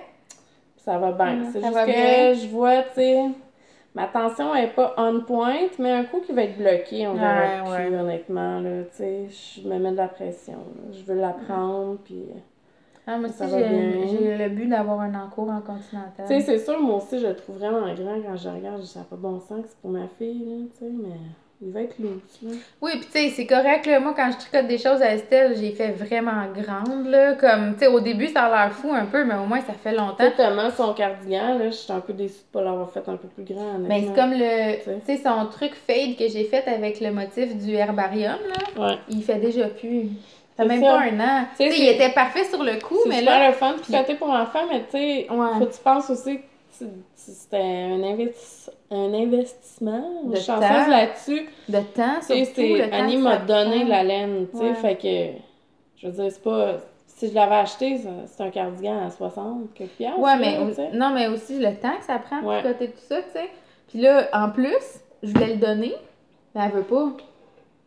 Ça va bien. Mm, C'est ça juste va que bien. je vois, tu sais, ma tension est pas on point, mais un coup qui va être bloqué, on verra Ouais, plus, ouais. honnêtement, là, tu sais, je me mets de la pression, là. Je veux l'apprendre, puis... Ah, moi Ça aussi, va j'ai bien. j'ai le but d'avoir un encours en continental. Tu sais, c'est sûr, moi aussi, je le trouve vraiment grand quand je regarde, je dis, ça n'a pas de bon sens que c'est pour ma fille, là, tu sais, mais il va être loose, là. Oui, puis tu sais, c'est correct, là. Moi, quand je tricote des choses à Estelle, j'ai fait vraiment grande, là. Comme, tu sais, au début, ça a l'air fou un peu, mais au moins, ça fait longtemps. Totalement, son cardigan, là, je suis un peu déçue de pas l'avoir fait un peu plus grand, honnêtement. Mais c'est comme le, Tu sais. tu sais, son truc fade que j'ai fait avec le motif du herbarium, là. Ouais. Il fait déjà plus. Ça C'est fait même ça. pas un an. Tu sais, Tu sais, il c'est- était parfait sur le coup, C'est mais super là. le fun de tricoter pour enfants, mais tu sais, Ouais. faut que tu penses aussi que tu- tu- c'était un, investi- un investissement. De Je suis temps. chanceuse là-dessus. De temps, Tu sais, surtout, le c'est- temps Annie que m'a ça donné prend. la laine, tu sais, Ouais. fait que, je veux dire, c'est pas... Si je l'avais acheté, ça- c'est un cardigan à soixante quelques piastres. Ouais, là, mais tu sais. non, mais aussi le temps que ça prend pour Ouais. tricoter tout ça, tu sais. Puis là, en plus, je voulais le donner, mais elle veut pas.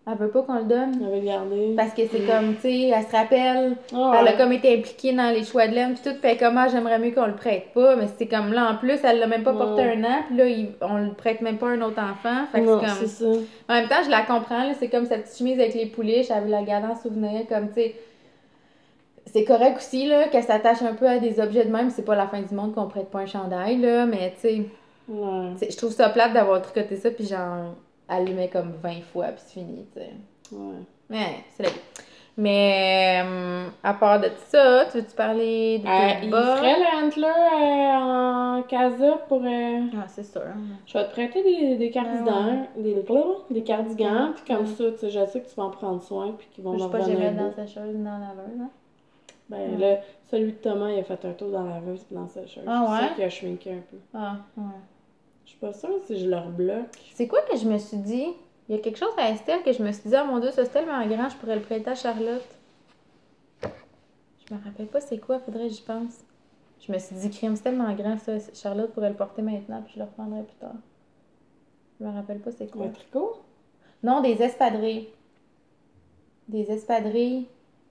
Elle veut pas qu'on le donne. Elle veut le garder. Parce que c'est Mm. comme, tu sais, elle se rappelle, Ah elle a ouais. comme été impliquée dans les choix de laine, puis tout, puis comment j'aimerais mieux qu'on le prête pas, mais c'est comme là, en plus, elle l'a même pas porté Mm. un an, puis là, il- on le prête même pas à un autre enfant, fait que Non, c'est c'est comme... ça. En même temps, je la comprends, là, c'est comme sa petite chemise avec les pouliches, elle veut la garder en souvenir, comme, tu sais... C'est correct aussi, là, qu'elle s'attache un peu à des objets de même, c'est pas la fin du monde qu'on prête pas un chandail, là, mais, tu sais... Ouais. Tu sais, je trouve ça plate d'avoir tricoté ça, puis genre, elle le met comme vingt fois, puis c'est fini, tu sais. Ouais. Ouais, c'est la vie. Mais euh, à part de ça, tu veux-tu parler de Euh, tes il bas? ferait le Antler euh, en casa pour. euh, Ah, c'est sûr. Je vais te prêter des, des Ouais, cardigans, des, des cardigans, puis comme Ouais. ça, tu sais, je sais que tu vas en prendre soin, puis qu'ils vont Je me sais pas, j'ai revenir mettre dans beaux. sa sécheuse ni dans la laveuse, hein? Ben Ouais. là, celui de Thomas, il a fait un tour dans la laveuse puis dans sa sécheuse. Ah C'est ouais? ça qui a shrinké un peu. Ah, ouais. Je suis pas sûre si je le rebloque. C'est quoi que je me suis dit? Il y a quelque chose à Estelle que je me suis dit, ah mon Dieu, ça c'est tellement grand, je pourrais le prêter à Charlotte. Je me rappelle pas c'est quoi, faudrait que j'y pense. Je me suis dit, crime, c'est tellement grand ça, Charlotte pourrait le porter maintenant, puis je le reprendrai plus tard. Je me rappelle pas c'est quoi. Un tricot? Non, des espadrilles. Des espadrilles.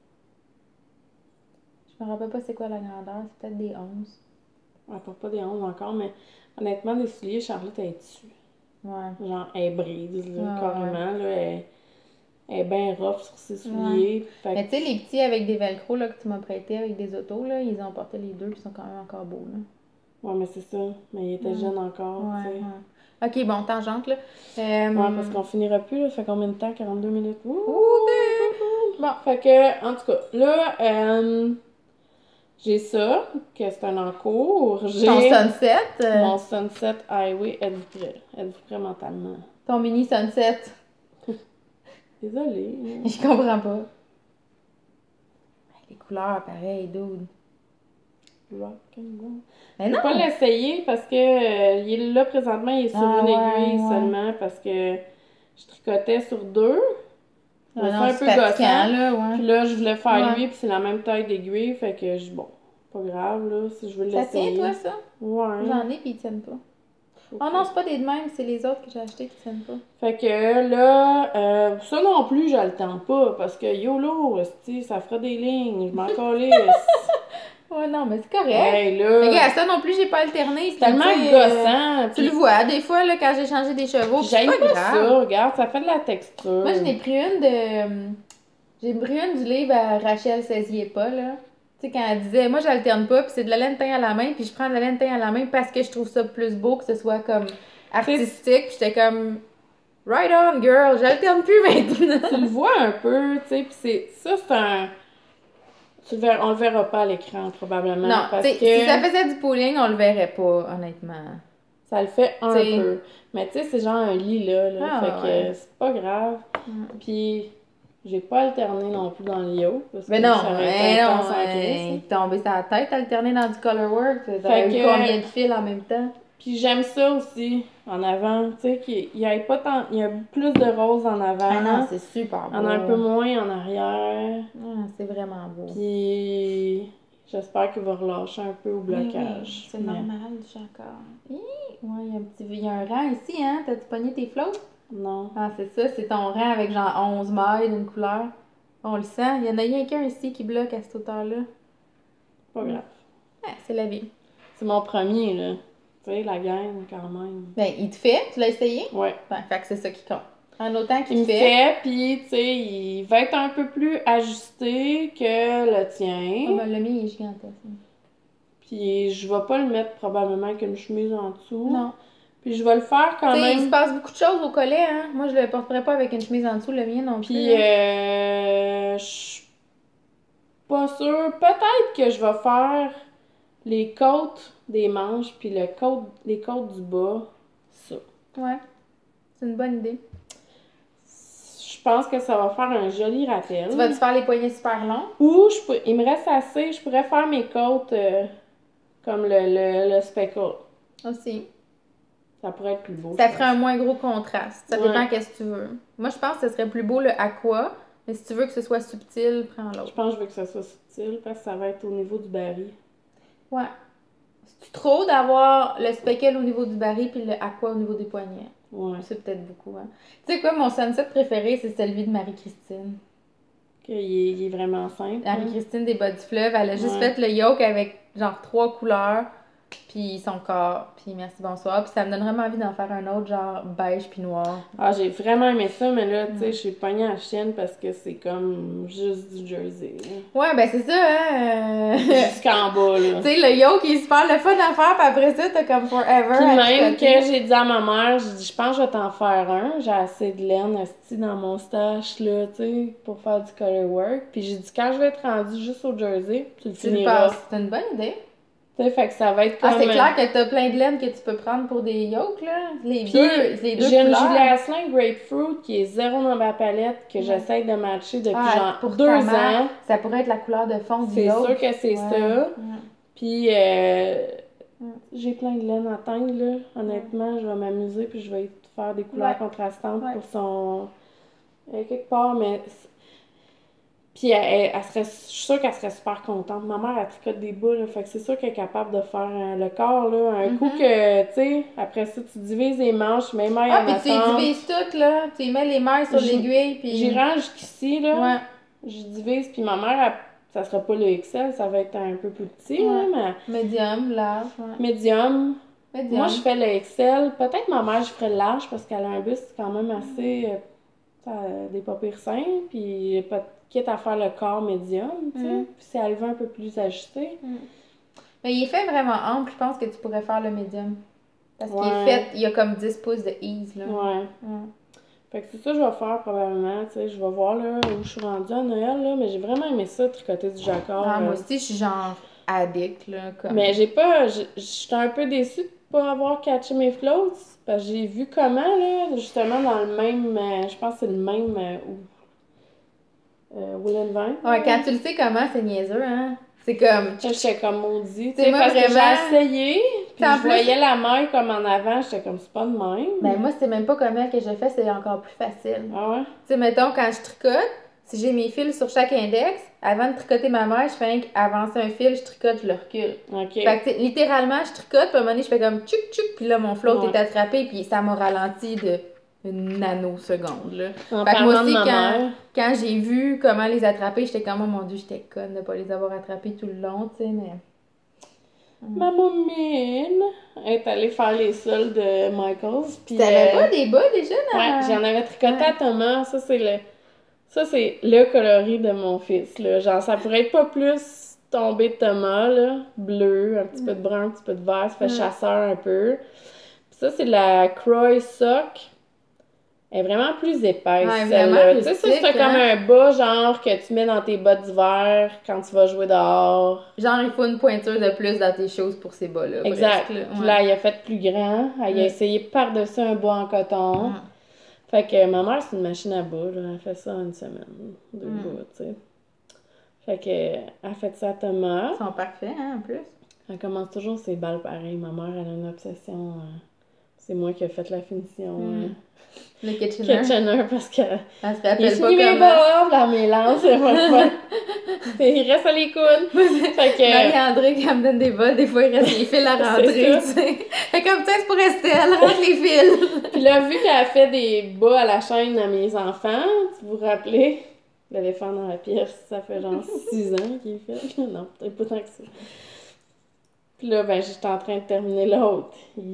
Je me rappelle pas c'est quoi la grandeur, c'est peut-être des onze. Elle porte pas des onze encore, mais honnêtement, des souliers, Charlotte, elle est dessus. Ouais. Genre, elle brise, là, Ah, carrément. Là, elle, elle est bien rough sur ses souliers. Fait Mais que- tu sais, les petits avec des velcro là, que tu m'as prêté avec des autos, là, ils ont porté les deux, puis ils sont quand même encore beaux. Là. Ouais, mais c'est ça. Mais il était Ouais. jeune encore, Ouais, tu sais. ouais. Ok, bon, tangente, là. Euh, Ouais, parce qu'on finirait plus, là. Ça fait combien de temps? quarante-deux minutes? Ouh! Ok. Bon, fait que, en tout cas, là, euh, j'ai ça, que c'est un encours. J'ai Ton sunset. euh, mon Sunset Highway. Êtes-vous prêt? Êtes-vous prêt mentalement? Ton mini sunset. Désolée. hein. Je comprends pas. Les couleurs, pareil, dude. Rock and roll. Mais Je non! peux pas l'essayer parce que euh, il est là présentement, il est sur Ah, une ouais, aiguille ouais. seulement parce que je tricotais sur deux. Ah Ouais, non, c'est un c'est peu fatigant, gossant. là, ouais. Puis là, je voulais faire Ouais. lui, puis c'est la même taille d'aiguille, fait que je bon, pas grave là, si je veux Ça l'essayer. tient, toi, ça? Ouais. J'en ai, puis ils tiennent pas. Ok. Oh non, c'est pas des de même, c'est les autres que j'ai achetés qui tiennent pas. Fait que là, euh, ça non plus, je le tente pas parce que YOLO, esti, ça fera des lignes, je m'en calisse. Ouais, non, mais c'est correct. Hey Mais là, regarde, ça non plus, j'ai pas alterné. c'est tellement puis, tu sais, euh, gossant. Tu le Puis vois, des fois, là, quand j'ai changé des chevaux, puis c'est j'aime pas pas grave. ça, regarde, ça fait de la texture. Moi, j'en ai pris une de. J'ai pris une du livre à Rachel Saisier pas, là. Tu sais, quand elle disait, moi, j'alterne pas, puis c'est de la laine teint à la main, puis je prends de la laine teint à la main parce que je trouve ça plus beau, que ce soit comme artistique, puis j'étais comme. Right on, girl, j'alterne plus maintenant. Tu le vois un peu, tu sais, puis c'est ça, c'est un. Tu le verras, on le verra pas à l'écran probablement. Non, parce tu sais, que si ça faisait du pooling, on le verrait pas, honnêtement. ça le fait un T'sais. peu. Mais tu sais, c'est genre un lit là, là Ah, fait que ouais. c'est pas grave. Mm. Puis j'ai pas alterné non plus dans le yo. Parce Mais que non, ça aurait été mais non, intense en euh, crise. tomber sur la tête, alterner dans du colorwork, t'aurais Fait eu que- combien de fils en même temps? Puis j'aime ça aussi en avant, tu sais, qu'il y ait pas tant. Il y a plus de rose en avant. Ah non, c'est super beau. en a un peu moins en arrière. Ah, c'est vraiment beau. Puis j'espère qu'il va relâcher un peu au Oui, blocage. oui, c'est Mais normal, j'ai encore. Hi! Ouais, il y a un petit, il y a un rang ici, hein? T'as-tu pogné tes flots? Non. Ah, c'est ça, c'est ton rang avec genre onze mailles d'une couleur. On le sent. Il y en a rien qu'un ici qui bloque à cette hauteur-là. Pas grave. Ah, c'est la vie. C'est mon premier, là. Tu sais, la gaine, quand même. Ben, il te fait, tu l'as essayé? Ouais. Ben, fait que c'est ça qui compte. En autant Il qu'il me te fait. fait, puis tu sais, il va être un peu plus ajusté que le Ah, tien. ben, le mien, il est gigantesque. Puis je vais pas le mettre probablement avec une chemise en dessous. Non. Puis je vais le faire quand Tu sais, il se même. passe beaucoup de choses au collet, hein? Moi, je le porterais pas avec une chemise en dessous, le mien non plus. Puis hein. euh, je suis pas sûre. Peut-être que je vais faire les côtes des manches, puis le côte, les côtes du bas. Ça. Ouais. C'est une bonne idée. Je pense que ça va faire un joli rappel. Tu vas-tu faire les poignets super longs? Ou je peux, il me reste assez, je pourrais faire mes côtes euh, comme le, le, le speckle. Aussi. Ça pourrait être plus beau. Ça je ferait un moins gros contraste. Ça Ouais. dépend qu'est-ce que tu veux. Moi, je pense que ce serait plus beau le aqua, mais si tu veux que ce soit subtil, prends pense. Je l'autre. pense que je veux que ça soit subtil parce que ça va être au niveau du baril. Ouais. C'est trop d'avoir le speckle au niveau du baril puis le aqua au niveau des poignets. Ouais. C'est peut-être beaucoup, hein. Tu sais quoi, mon sunset préféré, c'est celui de Marie-Christine. Qu'il est, il est vraiment simple. hein. Marie-Christine des Bas du Fleuve, elle a juste Ouais. fait le yoke avec genre trois couleurs, puis son corps, puis merci, bonsoir. Puis ça me donne vraiment envie d'en faire un autre, genre beige puis noir. Ah, j'ai vraiment aimé ça, mais là, tu sais, Ouais. je suis pognée à la chienne parce que c'est comme juste du jersey. là. Ouais, ben c'est ça, hein. euh, Jusqu'en bas, là. Tu sais, le yoke, il est super le fun à faire, puis après ça, t'as comme forever. Puis à même tricoter. que j'ai dit à ma mère, j'ai dit, je pense que je vais t'en faire un. J'ai assez de laine esti dans mon stash, là, tu sais, pour faire du color work. Puis j'ai dit, quand je vais être rendue juste au jersey, tu le Tu le finiras. passes. C'est une bonne idée. Tu sais, fait que ça va être comme... Ah, c'est clair que t'as plein de laine que tu peux prendre pour des yokes, là. Les Puis, deux, les deux j'ai une couleurs. Julie Asselin Grapefruit qui est zéro dans ma palette, que Ouais. j'essaie de matcher depuis Ah, genre pour deux ta mère, ans. ça pourrait être la couleur de fond du C'est yoke. sûr que c'est Ouais. ça. Ouais. Puis, euh, Mm. j'ai plein de laine à teindre, là. Honnêtement, je vais m'amuser, puis je vais faire des couleurs Ouais. contrastantes Ouais. pour son... euh, quelque part, mais... Puis, elle, elle- elle serait... je suis sûre qu'elle serait super contente. Ma mère, elle tricote des boules, là, fait que c'est sûr qu'elle est capable de faire euh, le corps, là. Un Mhm. coup que, tu sais, après ça, tu divises les manches, même mailles Ah, en puis tu les attente. divises toutes, là. Tu mets les mailles sur J'y- l'aiguille, puis... J'y range jusqu'ici, là. Ouais. Je divise, puis ma mère, elle- ça sera pas le X L, ça va être un peu plus petit, Ouais. là, Médium, large, ouais. mais médium. Médium. Moi, je fais le X L. Peut-être ma mère, je ferais le large parce qu'elle a un buste quand même assez. euh, ça a des pas pires seins. Puis, peut- quitte à faire le corps médium, tu sais. Mm. Puis, si elle veut un peu plus ajusté. Mais il est fait vraiment ample, je pense que tu pourrais faire le médium. Parce qu'il Ouais. est fait, il y a comme dix pouces de ease, là. Ouais. Ouais. Fait que c'est ça que je vais faire probablement. Tu sais, je vais voir là où je suis rendue à Noël, là. Mais j'ai vraiment aimé ça, tricoter du jacquard. Ah, moi euh. aussi, je suis genre addict, là. Comme... Mais j'ai pas. je- J'étais un peu déçue de pas avoir catché mes floats. Parce que j'ai vu comment, là, justement, dans le même. euh, je pense que c'est le même. Euh, où- euh, Wool and Vine. Ouais, quand tu le sais comment, c'est niaiseux, hein. C'est comme... Là, j'étais comme maudit. Tu C'est sais, moi, parce que vraiment- j'ai essayé. Puis En je plus- voyais la maille comme en avant. J'étais comme, c'est pas de même. Ben moi, c'est même pas comment que je fais, c'est encore plus facile. Ah ouais? Tu sais, mettons, quand je tricote, si j'ai mes fils sur chaque index, avant de tricoter ma maille, je fais avancer un fil, je tricote, je le recule. Ok. Fait que, tu sais, littéralement, je tricote, puis à un moment donné, je fais comme tchouk tchouk, puis là, mon float Ouais. est attrapé, puis ça m'a ralenti de une nanoseconde, là. En Fait que moi parlant aussi, de ma quand, mère. quand j'ai vu comment les attraper, j'étais comme, oh mon Dieu, j'étais conne de pas les avoir attrapés tout le long, tu sais, mais... Ma momine est allée faire les sols de Michaels. Puis, T'avais euh, pas des bas déjà, dans... Ouais, j'en avais tricoté Ouais. à Thomas. Ça, c'est le... Ça, c'est le coloris de mon fils, là. Genre, ça pourrait être pas plus tombé de Thomas, là. Bleu, un petit peu de brun, un petit peu de vert. Ça fait Mm. chasseur un peu. Puis ça, c'est la Croy Sock. Elle est vraiment plus épaisse, Ouais, celle-là. vraiment Tu sais, ça, plus c'est thick, comme hein. un bas, genre, que tu mets dans tes bottes d'hiver quand tu vas jouer dehors. Genre, il faut une pointure de plus dans tes choses pour ces bas-là. Exact. presque, là. Puis Ouais. là, il a fait plus grand. Elle Mm. a essayé par-dessus un bois en coton. Mm. Fait que ma mère, c'est une machine à bas, là. Elle fait ça en une semaine, deux Mm. bas, tu sais. Fait que, elle a fait ça à Thomas. Ils sont parfaits, hein, en plus. Elle commence toujours ses balles pareilles. Ma mère, elle a une obsession. euh, c'est moi qui ai fait la finition. Mm. euh, Le Kitchener. Kitchener, parce que. Elle se Il rappelle pas finit mes comment. bas, la mélange, c'est pas fun. Il reste à les coudes. Fait que. Marie-André, quand elle me donne des bols, des fois, il reste les fils à rentrer, C'est tu sais. Fait comme, ça, c'est pour Estelle, rentre les fils. Puis là, vu qu'elle fait des bas à la chaîne à mes enfants, tu vous rappelez, l'éléphant dans la pièce, ça fait genre six ans qu'il est fait. Non, peut-être pas tant que ça. Puis là, ben, j'étais en train de terminer l'autre.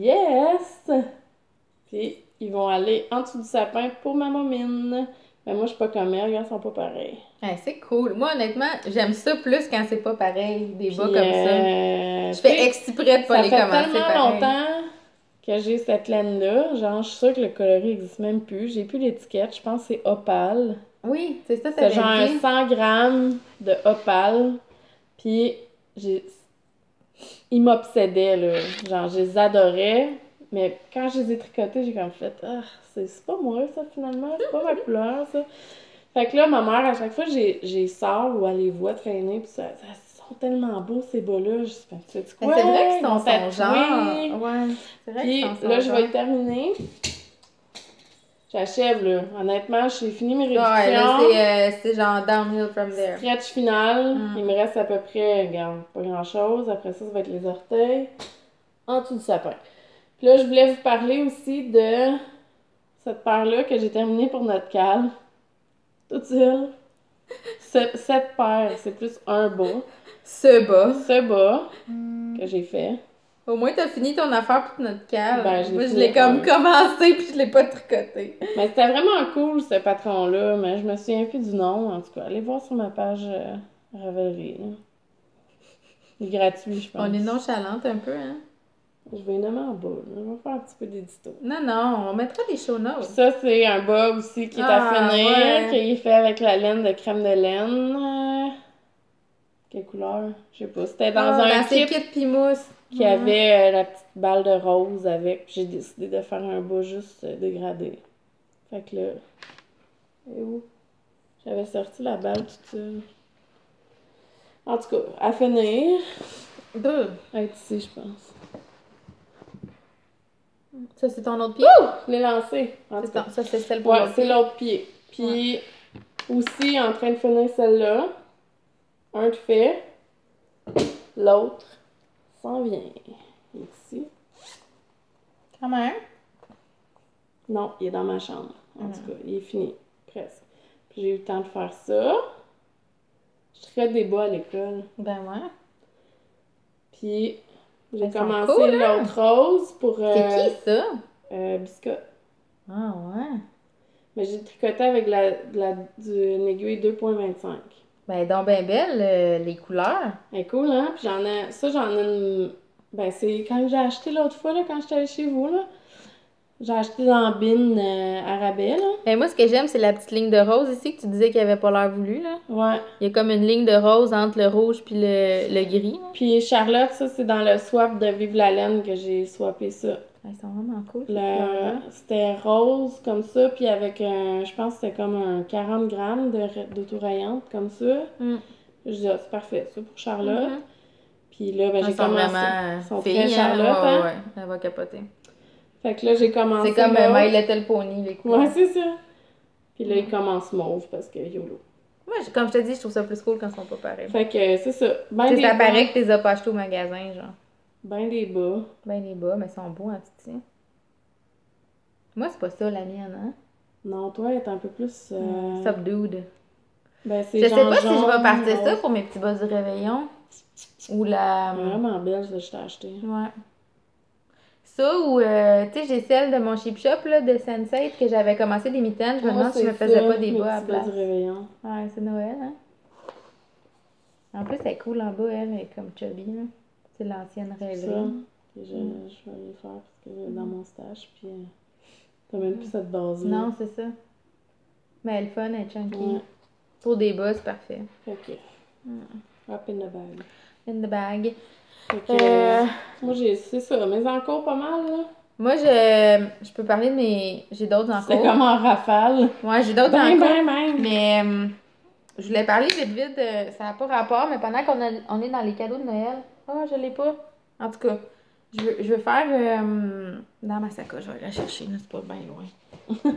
Yes! Puis ils vont aller en dessous du sapin pour ma momine. Ben moi, je suis pas comme elle, regarde, ils sont pas pareils. Ouais, c'est cool. Moi, honnêtement, j'aime ça plus quand c'est pas pareil, des bas Puis, comme ça. euh, Je fais tu sais, exprès de pas ça les fait commencer tellement pareil. longtemps que j'ai cette laine-là. Genre, je suis sûre que le coloris existe même plus. J'ai plus l'étiquette. Je pense que c'est Opale. Oui, c'est ça, C'est t'avais genre un dit. cent grammes de Opale. Puis, j'ai... ils m'obsédaient, là. Genre, je les adorais. Mais quand je les ai tricotés, j'ai comme fait, ah, c'est c'est pas moi, ça, finalement. C'est pas ma couleur, ça. Fait que là, ma mère, à chaque fois, j'ai j'ai sors ou elle les voit traîner. Puis ça, ça, ils sont tellement beaux, ces bas-là. Je sais pas, tu sais Mais quoi? c'est vrai qu'ils Ils sont vont son tatouer. genre. Ouais, c'est vrai Puis qu'ils sont son là, je genre. vais terminer. J'achève, là. Honnêtement, j'ai fini mes Ouais, là, réductions. c'est euh, c'est genre downhill from there. Stretch final. Mm. Il me reste à peu près, regarde, pas grand-chose. Après ça, ça va être les orteils. En dessous du sapin. Puis là, je voulais vous parler aussi de cette paire-là que j'ai terminée pour notre cale. Toute seule. Ce- cette paire, c'est plus un bas. Ce bas. Ce bas que j'ai fait. Au moins, t'as fini ton affaire pour notre cale. Ben, je l'ai Moi, je fini l'ai comme un. commencé puis je l'ai pas tricoté. Mais c'était vraiment cool, ce patron-là, mais je me souviens plus du nom. En tout cas, allez voir sur ma page euh, Ravelry. là. Il est gratuit, je pense. On est nonchalante un peu, hein? Je vais les nommer en bas. là. Je vais faire un petit peu d'édito. Non, non, on mettra des show Puis notes. ça, c'est un bas aussi qui est à Ah, finir, ouais. qui est fait avec la laine de crème de laine. Euh, Quelle couleur? Je sais pas. C'était dans Ah, un dans ces kit kits pis mousse. qui avait euh, la petite balle de rose avec. Puis j'ai décidé de faire un bas juste euh, dégradé. Fait que là... Et où? J'avais sorti la balle toute seule. En tout cas, à finir. Deux. Elle est ici, je pense. Ça, c'est ton autre pied? Je l'ai lancé. En tout C'est cas. ton- Ça, c'est celle pour Ouais, l'autre c'est pied. l'autre pied. Puis aussi en train de finir celle-là. Un de fait. L'autre s'en vient. Il est ici. Quand même. Non, il est dans ma chambre. En Mm. tout cas, il est fini. Presque. Puis j'ai eu le temps de faire ça. Je tricote des bas à l'école. Ben ouais. Puis j'ai Elles sont commencé cool, hein? l'autre rose pour euh, C'est qui, ça? euh, biscotte. Ah ouais. Mais j'ai tricoté avec la, de la, du, une aiguille deux virgule vingt-cinq. Ben, donc ben belle, euh, les couleurs. Elle est cool, hein? Puis j'en ai. Ça, j'en ai une. Ben, c'est quand j'ai acheté l'autre fois, là, quand j'étais allée chez vous, là. J'ai acheté dans Bin euh, à rabais, là. Ben, moi, ce que j'aime, c'est la petite ligne de rose ici que tu disais qu'il avait pas l'air voulu, là. Ouais. Il y a comme une ligne de rose entre le rouge puis le, le gris, là. Puis Charlotte, ça, c'est dans le swap de Vive la laine que j'ai swappé ça. Elles sont vraiment cool, ces Le... couleurs-là. C'était rose comme ça, puis avec un. Je pense que c'était comme un quarante grammes de- d'autourayante, comme ça. Mm. Je dis, ah, c'est parfait, ça pour Charlotte. Mhm. Puis là, ben, Elles j'ai sont commencé. vraiment Elles sont filles, très Charlotte, hein? Ouais, hein? ouais, elle va capoter. Fait que là, j'ai commencé. C'est comme là. euh, My Little Pony, les couleurs. Ouais, c'est ça. Puis là, il commence mauve parce que YOLO. Moi, je- comme je te dis, je trouve ça plus cool quand ils sont pas pareils. Fait que c'est ça. Ben Tu sais, des ça bas. paraît que tu les as pas achetés au magasin, genre. Ben des bas. Ben les bas, mais ils sont beaux, hein, titi. Moi, c'est pas ça, la mienne, hein. Non, toi, elle est un peu plus. Euh... Subdued. Ben, c'est Je sais genre pas si je vais jaune, partir ça rose. pour mes petits bas du réveillon. Ou la... Elle est vraiment belle, ça, je t'ai acheté. Ouais. Ça ou, euh, tu sais, j'ai celle de mon Cheap Shop, là, de Sensei, que j'avais commencé des mitaines. Je me Ah, demande si je me c'est faisais ça, pas des mes bas à petits bas place. du réveillon. Ouais, c'est Noël, hein. En plus, elle est cool en bas, elle, elle est comme chubby, là. C'est l'ancienne Ça. rêverie. Puis je, je vais les faire parce que j'ai dans mon stage. Puis euh, t'as même plus cette base-là. Non, c'est ça. Mais elle est fun, elle est chunky. Ouais. Pour des bas, c'est parfait. Fait que. Up in the bag. In the bag. Fait que. Euh, Moi, j'ai. C'est ça. Mes encours pas mal, là. Moi, je, je peux parler de mes... J'ai d'autres C'est encours. comme en rafale. Ouais, j'ai d'autres Ben, encours. ben, ben. Mais euh, je voulais parler vite vite, euh, ça n'a pas rapport, mais pendant qu'on a- on est dans les cadeaux de Noël, ah, je l'ai pas. En tout cas, je veux, je veux faire euh, dans ma sacoche, je vais aller la chercher, là, c'est pas bien loin.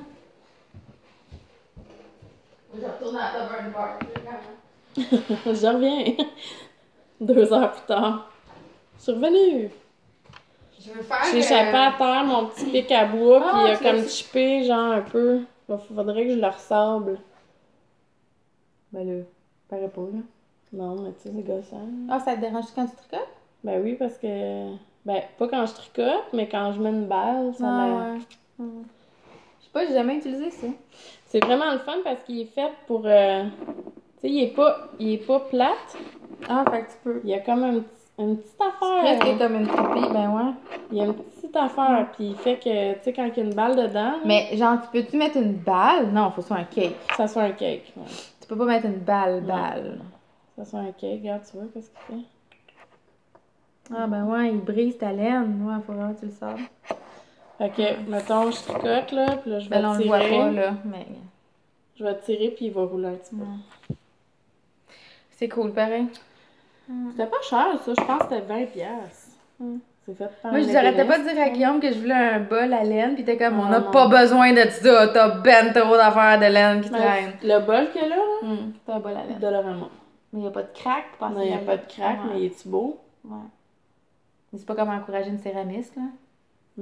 Je retourne à la Tavern Bar. Je reviens. Deux heures plus tard. Je suis revenue. Je veux faire. J'ai échappé à terre mon petit pic à bois, Ah, puis il a tu comme l'as- chippé, genre un peu. Il faudrait que je le ressable. Ben là, paraît pas, là. Non, mais tu sais, c'est gossant. Ah, ça te dérange quand tu tricotes? Ben oui, parce que. Ben, pas quand je tricote, mais quand je mets une balle, ça Ah, m'a- ouais. Hmm. Je sais pas, j'ai jamais utilisé ça. C'est vraiment le fun parce qu'il est fait pour. euh, Tu sais, il est pas, il est pas plate. Ah, fait que tu peux. Il y a comme un petit- une petite affaire. Presque comme une toupie, ben ouais. Il y a une petite affaire, puis il fait que, tu sais, quand il y a une balle dedans, là, Mais genre, tu peux-tu mettre une balle? Non, faut que ce soit un cake. ça soit un cake. Ouais. Tu peux pas mettre une balle, balle. Ça soit un cake, regarde, tu vois, qu'est-ce qu'il fait? Ah ben ouais, il brise ta laine. Ouais, faut vraiment que tu le sors. Fait que, mettons, je tricote, là, puis là, je vais Ben là, on le voit tirer. pas, là, mais... Je vais tirer, puis il va rouler un petit peu. C'est cool, pareil. C'était pas cher, ça. Je pense que c'était vingt piastres. Mm. C'est fait par Moi, je un n'arrêtais pas de ébéniste. dire à Guillaume que je voulais un bol à laine, pis t'es comme, on Ah, n'a non. pas besoin de ça, t'as ben trop d'affaires de laine qui Ben, traînent. le bol qu'il y a là, là, Hum, t'as un bol à laine. Dolorama. Mais il n'y a pas de craque, tu penses Non, il n'y a pas de craque, Ouais. mais il est-tu beau? Ouais. Mais c'est pas comme encourager une céramiste, là. Non.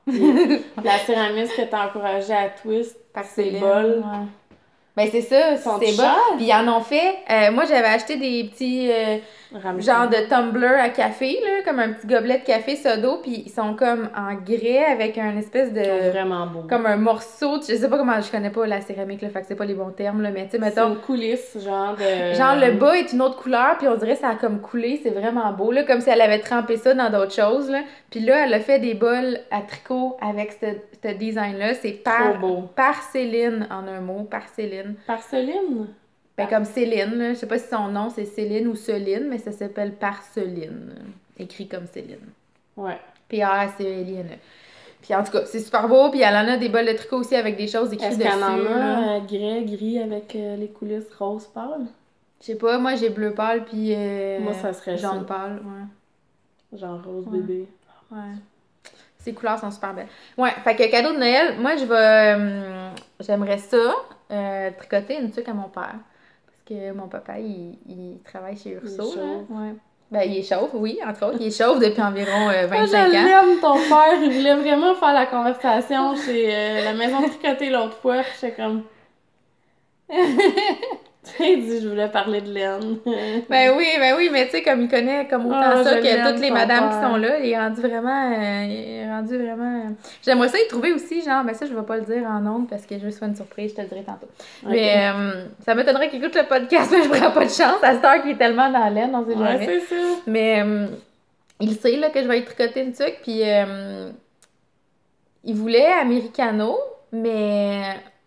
Puis la céramiste que t'as encouragée à twist, Par ses Céline, bols. ouais. Ben c'est ça, Sont c'est chers? bon. Puis ils en ont fait. euh, moi, j'avais acheté des petits euh, Ramène. genre de tumbler à café, là, comme un petit gobelet de café soda. Puis ils sont comme en grès avec un espèce Ils sont de. vraiment beaux. Comme un morceau. de- Je sais pas comment. Je connais pas la céramique, là, fait que c'est pas les bons termes, là. Mais tu sais, C'est mettons. une coulisse, genre de... Genre, le bas est une autre couleur, puis on dirait que ça a comme coulé, c'est vraiment beau, là, comme si elle avait trempé ça dans d'autres choses, là. Puis là, elle a fait des bols à tricot avec ce, ce design-là. C'est par, Trop beau. par Céline, en un mot, par Céline. Parceline? Ben, comme Céline, là. Je sais pas si son nom c'est Céline ou Céline, mais ça s'appelle par Céline. Écrit comme Céline. Ouais. P A C E L I N E. Puis en tout cas, c'est super beau, puis elle en a des bols de tricot aussi avec des choses écrites Est-ce dessus. qu'elle en a là. euh, gris, gris avec euh, les coulisses rose pâle? Je sais pas, moi j'ai bleu pâle, puis euh, Moi, ça serait jaune ça. pâle, ouais. Genre rose Ouais. bébé. Ouais. Ces couleurs sont super belles. Ouais, fait que cadeau de Noël, moi je vais. hum, J'aimerais ça, euh, tricoter une tuque à mon père. Parce que mon papa, il, il travaille chez Il est Urso. Là. chauve. Ouais. Ben, il est chauve, oui, entre autres. Il est chauve depuis environ euh, Moi, vingt-cinq je ans. l'aime, ton père. Il voulait vraiment faire la conversation chez euh, la maison tricotée l'autre fois. Puis j'étais comme... Il dit, je voulais parler de laine. Ben oui, ben oui, mais tu sais, comme il connaît comme autant Ah, ça je que l'aime, toutes les ton madames père. qui sont là, il est rendu vraiment. euh, il est rendu vraiment. J'aimerais ça y trouver aussi, genre, mais ça, je vais pas le dire en ondes parce que je veux une surprise, je te le dirai tantôt. Ok. Mais euh, ça m'étonnerait qu'il écoute le podcast, mais je prends pas de chance à cette heure qu'il est tellement dans l'aine, on sait Ouais, jamais. c'est ça. Mais euh, il sait là, que je vais y tricoter une tuque, puis euh, il voulait Americano, mais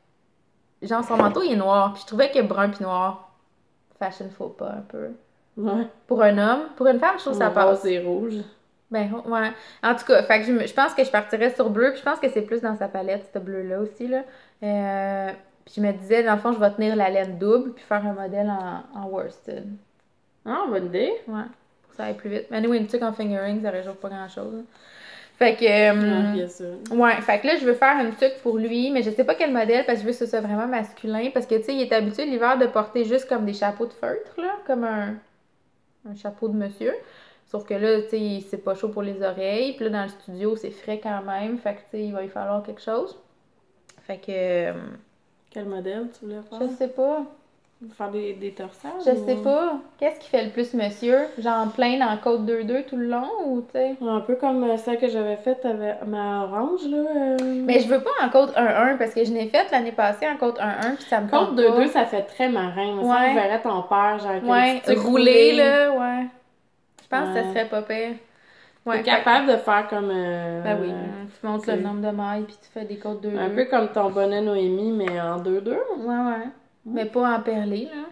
genre son manteau il est noir, puis je trouvais que brun puis noir, fashion faux pas un peu. Ouais. Pour un homme, pour une femme, je trouve que ça Mon passe. rose et rouge. Ben ouais. En tout cas, fait que je, me- je pense que je partirais sur bleu, puis je pense que c'est plus dans sa palette, ce bleu-là aussi, là. Euh, puis je me disais, dans le fond, je vais tenir la laine double, puis faire un modèle en, en worsted. Ah, bonne idée. Ouais, pour que ça aille plus vite. Mais anyway, une tuque en fingering, ça réchauffe pas grand-chose. Là. Fait que... euh, Ah, bien sûr. ouais, fait que là, je veux faire une tuque pour lui, mais je sais pas quel modèle, parce que je veux que ce soit vraiment masculin, parce que, tu sais, il est habitué l'hiver de porter juste comme des chapeaux de feutre, là, comme un, un chapeau de monsieur. Sauf que là, tu sais, c'est pas chaud pour les oreilles. Puis là, dans le studio, c'est frais quand même. Fait que, tu sais, il va y falloir quelque chose. Fait que, euh, Quel modèle tu voulais faire? je sais pas. Faire des, des torsages? Je ou- sais pas. Qu'est-ce qui fait le plus monsieur? Genre plein dans côte deux deux tout le long ou, tu sais? Un peu comme euh, celle que j'avais faite avec ma orange, là. euh. Mais je veux pas en côte un un parce que je l'ai faite l'année passée en côte un un puis ça me Côte tente deux pas. deux, ça fait très marin. Mais Ouais. ça, je verrais ton père, genre, avec Ouais, une petite roulé, là, ouais. Je pense que Ouais. ça serait pas pire. T'es Ouais, fait- capable de faire comme... euh, Ben oui, tu montes le c'est- nombre de mailles puis tu fais des côtes deux deux. Un peu comme ton bonnet Noémie, mais en deux deux. Ouais, ouais. Mais pas en perlé, là.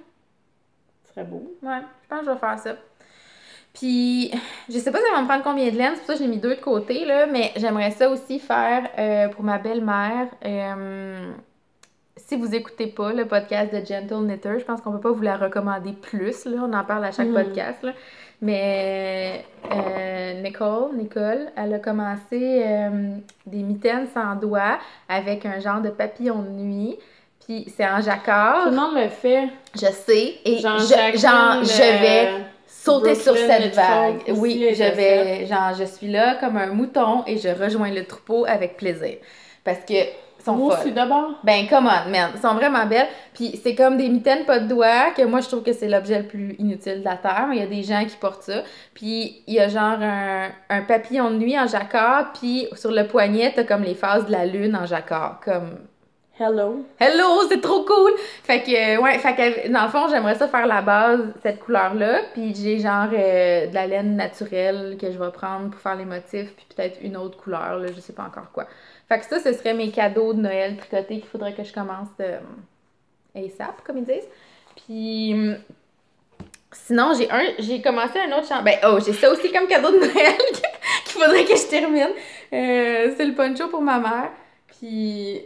Ce serait beau. Ouais, je pense que je vais faire ça. Puis, je sais pas si ça va me prendre combien de laine, c'est pour ça que j'ai mis deux de côté, là, mais j'aimerais ça aussi faire euh, pour ma belle-mère. Euh, si vous écoutez pas le podcast de Gentle Knitter, je pense qu'on peut pas vous la recommander plus, là, on en parle à chaque Mhm. podcast, là. Mais euh, Nicole, Nicole, elle a commencé euh, des mitaines sans doigts avec un genre de papillon de nuit. Puis c'est en jacquard. Tout le monde le fait. Je sais. Et Genre, je, Jacqueline, genre, je vais euh, sauter sur Brooklyn cette Mitchell vague. aussi Oui, est je de vais, genre, je suis là comme un mouton et je rejoins le troupeau avec plaisir. Parce que, sont Moi folles. aussi, d'abord. Ben, come on, man. Elles sont vraiment belles. Puis c'est comme des mitaines pas de doigts, que moi, je trouve que c'est l'objet le plus inutile de la Terre. Mais il y a des gens qui portent ça. Puis il y a genre un, un papillon de nuit en jacquard. Puis sur le poignet, t'as comme les phases de la lune en jacquard. Comme... Hello. Hello, c'est trop cool! Fait que, euh, ouais, fait que, dans le fond, j'aimerais ça faire la base, cette couleur-là. Puis j'ai genre euh, de la laine naturelle que je vais prendre pour faire les motifs. Puis peut-être une autre couleur, là, je sais pas encore quoi. Fait que ça, ce serait mes cadeaux de Noël tricotés qu'il faudrait que je commence euh, ASAP, comme ils disent. Puis hum, sinon, j'ai un, j'ai commencé un autre champ. Ben, oh, j'ai ça aussi comme cadeau de Noël qu'il faudrait que je termine. Euh, c'est le poncho pour ma mère. Puis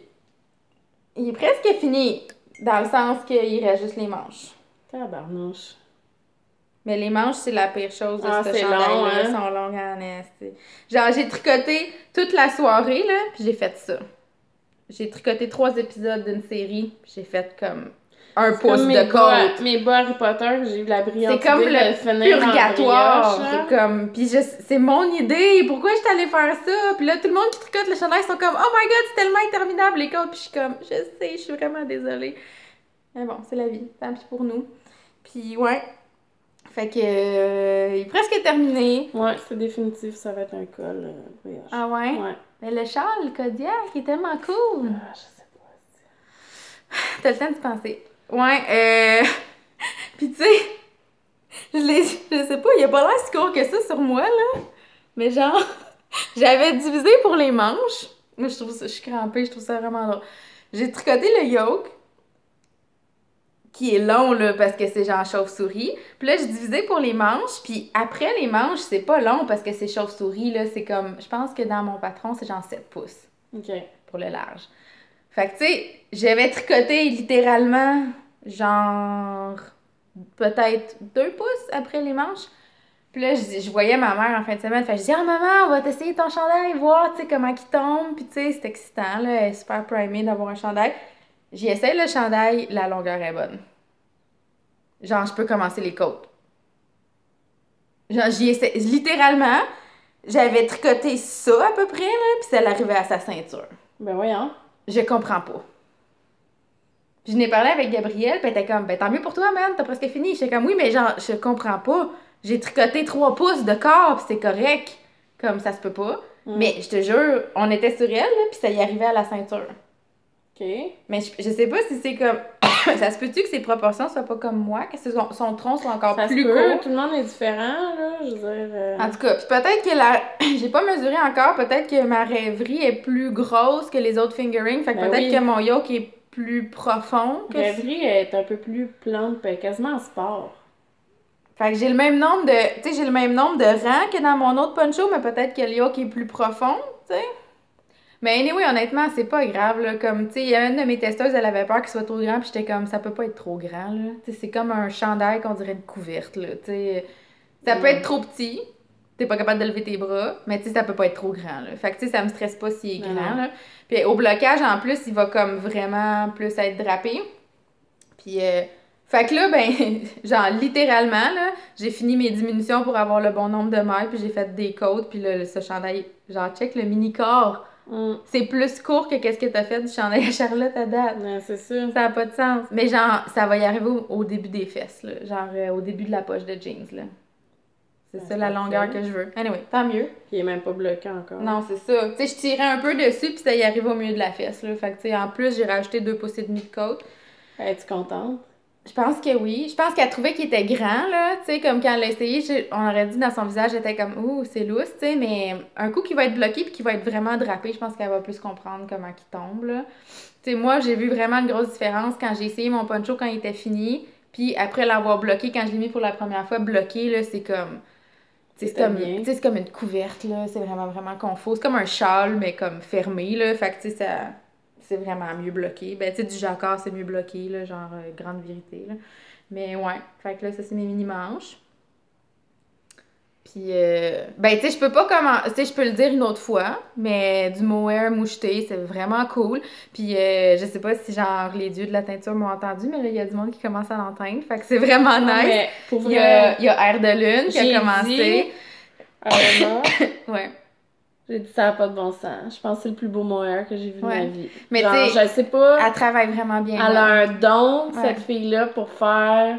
il est presque fini, dans le sens qu'il reste juste les manches. Tabarnouche. Mais les manches, c'est la pire chose de Ah, ce c'est chandail-là. long, hein? Ils sont longues en esti. Genre, j'ai tricoté toute la soirée, là, puis j'ai fait ça. J'ai tricoté trois épisodes d'une série, puis j'ai fait comme... un C'est pouce comme de mes bas, côte. mes bas Harry Potter, que j'ai eu la brillante C'est comme idée de le finir en purgatoire. brioche, là. Comme, puis je- c'est mon idée. Pourquoi je suis allée faire ça? Puis là, tout le monde qui tricote le chandail sont comme, oh my god, c'est tellement interminable les côtes. Puis je suis comme, je sais, je suis vraiment désolée. Mais bon, c'est la vie. Tant pis pour nous. Puis ouais. Fait que, euh, il est presque terminé. Ouais, c'est définitif, ça va être un col euh, brioche. Ah ouais? Ouais. Mais le châle, le Kodiak, il est tellement cool. Ah, je sais pas. T'as le temps de penser. Ouais, euh. Puis tu sais, je l'ai. Je sais pas, il a pas l'air si court que ça sur moi, là. Mais genre, j'avais divisé pour les manches. Moi, je trouve ça. Je suis crampée, je trouve ça vraiment drôle. J'ai tricoté le yoke, qui est long, là, parce que c'est genre chauve-souris. Puis là, j'ai divisé pour les manches. Puis après les manches, c'est pas long parce que c'est chauve-souris, là. C'est comme. Je pense que dans mon patron, c'est genre sept pouces OK. pour le large. Fait que, tu sais, j'avais tricoté littéralement, genre, peut-être deux pouces après les manches. Puis là, je, je voyais ma mère en fin de semaine. Fait que je dis, ah, maman, on va t'essayer ton chandail, voir, tu sais, comment il tombe. Puis, tu sais, c'est excitant, là. Elle est super primée d'avoir un chandail. J'y essaye le chandail, la longueur est bonne. Genre, je peux commencer les côtes. Genre, j'y essaie. Littéralement, j'avais tricoté ça à peu près, là, puis ça l'arrivait à sa ceinture. Ben voyons. Je comprends pas. Puis je n'ai parlé avec Gabrielle, puis elle était comme, ben tant mieux pour toi, man, t'as presque fini. J'étais comme, oui, mais genre, je comprends pas. J'ai tricoté trois pouces de corps, puis c'est correct. Comme ça se peut pas. Mm. Mais je te jure, on était sur elle, là, puis ça y arrivait à la ceinture. OK. Mais je, je sais pas si c'est comme. Ça se peut-tu que ses proportions soient pas comme moi, que son, son tronc soit encore Ça plus se peut, court? tout le monde est différent, là. Je veux dire. euh, En tout cas, puis peut-être que la. J'ai pas mesuré encore, peut-être que ma rêverie est plus grosse que les autres fingerings. Fait que Ben peut-être oui. que mon yoke est plus profond. Que Rêverie est un peu plus plante, ben, quasiment en sport. Fait que j'ai le même nombre de. Tu sais, j'ai le même nombre de rangs que dans mon autre poncho, mais peut-être que le yoke est plus profond, tu sais. Mais anyway, honnêtement, c'est pas grave, là. Comme, tu sais, il y a une de mes testeuses, elle avait peur qu'il soit trop grand, puis j'étais comme, ça peut pas être trop grand, là. Tu sais, c'est comme un chandail qu'on dirait une couverte, là. Tu sais, ça peut Ouais. être trop petit, t'es pas capable de lever tes bras, mais tu sais, ça peut pas être trop grand, là. Fait que, tu sais, ça me stresse pas s'il est Non, grand, non. là. Puis au blocage, en plus, il va comme vraiment plus être drapé. Puis, euh, fait que là, ben, genre, littéralement, là, j'ai fini mes diminutions pour avoir le bon nombre de mailles, puis j'ai fait des côtes, puis là, ce chandail, genre, check le mini-corps. Mm. C'est plus court que qu'est-ce que t'as fait du chandail à Charlotte à date. Ouais, c'est sûr. Ça n'a pas de sens. Mais genre, ça va y arriver au, au début des fesses, là. Genre, euh, au début de la poche de jeans, là. C'est Ben, ça c'est la parfait. longueur que je veux. Anyway, tant mieux. Puis il est même pas bloqué encore. Non, c'est ça. Tu sais, je tirais un peu dessus, puis ça y arrive au milieu de la fesse, là. Fait que, tu sais, en plus, j'ai rajouté deux pouces et demi de côte. Es-tu contente? Je pense que oui. Je pense qu'elle trouvait qu'il était grand, là. Tu sais, comme quand elle l'a essayé, je- on aurait dit dans son visage, elle était comme, ouh, c'est lousse, tu sais. Mais un coup qui va être bloqué puis qui va être vraiment drapé, je pense qu'elle va plus comprendre comment il tombe, là. Tu sais, moi, j'ai vu vraiment une grosse différence quand j'ai essayé mon poncho quand il était fini. Puis après l'avoir bloqué, quand je l'ai mis pour la première fois, bloqué, là, c'est comme. Tu sais, c'est C'était comme, bien. tu sais, c'est comme une couverte, là. C'est vraiment, vraiment confus. C'est comme un châle, mais comme fermé, là. Fait que, tu sais, ça. C'est vraiment mieux bloqué. Ben, tu sais, du jacquard, c'est mieux bloqué, là, genre euh, grande vérité, là. Mais ouais, fait que là, ça, c'est mes mini-manches. Puis, euh, ben, tu sais, je peux pas comment... Tu sais, je peux le dire une autre fois, mais du mohair moucheté, c'est vraiment cool. Puis, euh, je sais pas si, genre, les dieux de la teinture m'ont entendu, mais là, il y a du monde qui commence à l'entendre. Fait que c'est vraiment Non, nice. mais pour Il y a, vrai, il y a Air de Lune qui J'ai a commencé. dit, Alma, Ouais. j'ai dit ça n'a pas de bon sens. Je pense que c'est le plus beau mohair que j'ai vu Ouais. de ma vie. Mais Genre, tu sais, je sais pas, Elle travaille vraiment bien. elle a un don, Ouais. cette fille-là, pour faire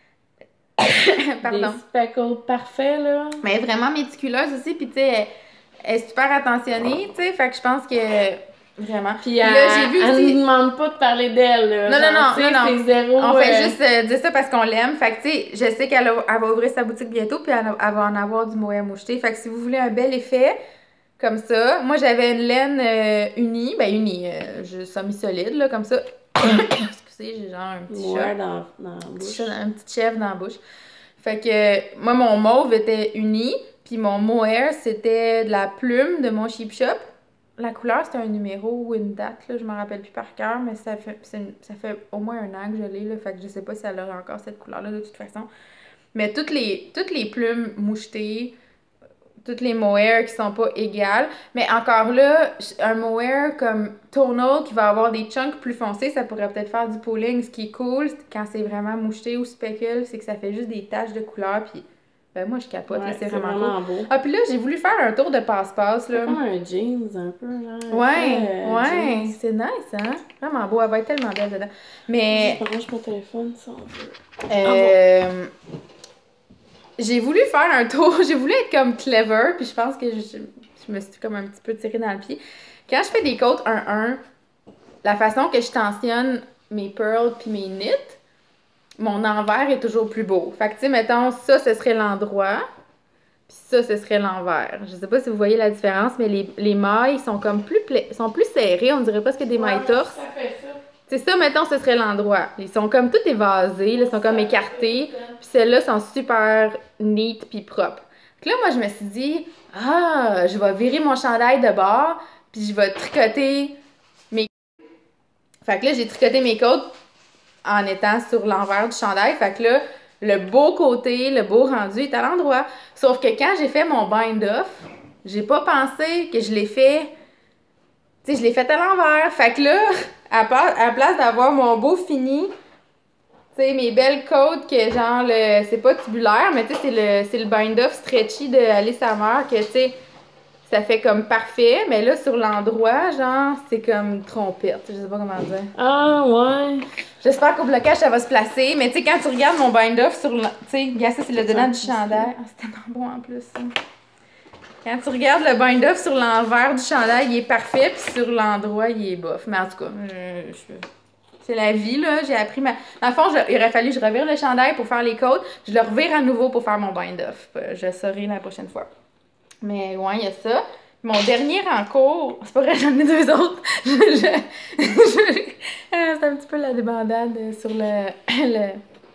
Pardon. des speckles parfaits, là. Mais elle est vraiment méticuleuse aussi, puis tu sais, elle, elle est super attentionnée, tu sais, fait que je pense que vraiment. Puis là, elle, j'ai vu elle aussi- nous demande pas de parler d'elle, là. Non, non, Genre, non, tu sais, non, non. c'est zéro. On fait euh, juste euh, dire ça parce qu'on l'aime. Fait que, tu sais, je sais qu'elle a- elle va ouvrir sa boutique bientôt, puis elle, a- elle va en avoir du mohair moucheté. Fait que si vous voulez un bel effet, comme ça. Moi, j'avais une laine euh, unie, ben unie, euh, je semi-solide, là, comme ça. Excusez, j'ai genre un petit mohair chat. dans, dans la Un petit bouche. chat, un petit chèvre dans la bouche. Fait que, euh, moi, mon mauve était uni, puis mon mohair, c'était de la plume de mon Sheep Shop. La couleur, c'était un numéro ou une date, là, je m'en rappelle plus par cœur, mais ça fait, c'est une- ça fait au moins un an que je l'ai, là, fait que je sais pas si elle aura encore cette couleur-là, de toute façon. Mais toutes les, toutes les plumes mouchetées, toutes les mohair qui sont pas égales. Mais encore là, un mohair comme tonal qui va avoir des chunks plus foncés, ça pourrait peut-être faire du pooling. Ce qui est cool quand c'est vraiment moucheté ou speckle, c'est que ça fait juste des taches de couleur. Puis ben, moi, je capote, Ouais, c'est vraiment, vraiment beau. beau. Ah, puis là, j'ai voulu faire un tour de passe-passe. Là. C'est comme un jeans, un peu, genre. Ouais, euh, ouais, jeans. c'est nice, hein? Vraiment beau, elle va être tellement belle dedans. Mais. Je range mon téléphone si on veut. Euh, j'ai voulu faire un tour, j'ai voulu être comme clever, puis je pense que je, je me suis comme un petit peu tirée dans le pied. Quand je fais des côtes un un, la façon que je tensionne mes pearls puis mes knits, mon envers est toujours plus beau. Fait que, tu sais, mettons, ça, ce serait l'endroit, puis ça, ce serait l'envers. Je sais pas si vous voyez la différence, mais les, les mailles sont comme plus, pla- sont plus serrées, on dirait presque des mailles torses. Ça fait ça. C'est ça, mettons, ce serait l'endroit. Ils sont comme tout évasés, là, ils sont comme écartés. Puis celles-là sont super neat puis propres. Puis là, moi, je me suis dit, ah, je vais virer mon chandail de bord, puis je vais tricoter mes... Fait que là, j'ai tricoté mes côtes en étant sur l'envers du chandail. Fait que là, le beau côté, le beau rendu est à l'endroit. Sauf que quand j'ai fait mon bind-off, j'ai pas pensé que je l'ai fait... Tu sais, je l'ai fait à l'envers. Fait que là... À, part, à la place d'avoir mon beau fini, tu sais, mes belles côtes que genre, le, c'est pas tubulaire, mais tu sais, c'est le, c'est le bind-off stretchy de Alice Hammer que tu sais, ça fait comme parfait, mais là, sur l'endroit, genre, c'est comme une trompette. Je sais pas comment dire. Ah, ouais. J'espère qu'au blocage, ça va se placer, mais tu sais, quand tu regardes mon bind-off sur le. Tu sais, regarde ça, c'est le dedans du chandail. Ah, c'est tellement bon en plus, ça. Quand tu regardes le bind-off sur l'envers du chandail, il est parfait, puis sur l'endroit, il est bof. Mais en tout cas, je, je, c'est la vie, là. J'ai appris ma... Dans le fond, je, il aurait fallu que je revire le chandail pour faire les côtes. Je le revire à nouveau pour faire mon bind-off. Je saurai la prochaine fois. Mais ouais, il y a ça. Mon dernier en cours... C'est pas vrai, j'en ai deux autres. je, je, je, c'est un petit peu la débandade sur le, le,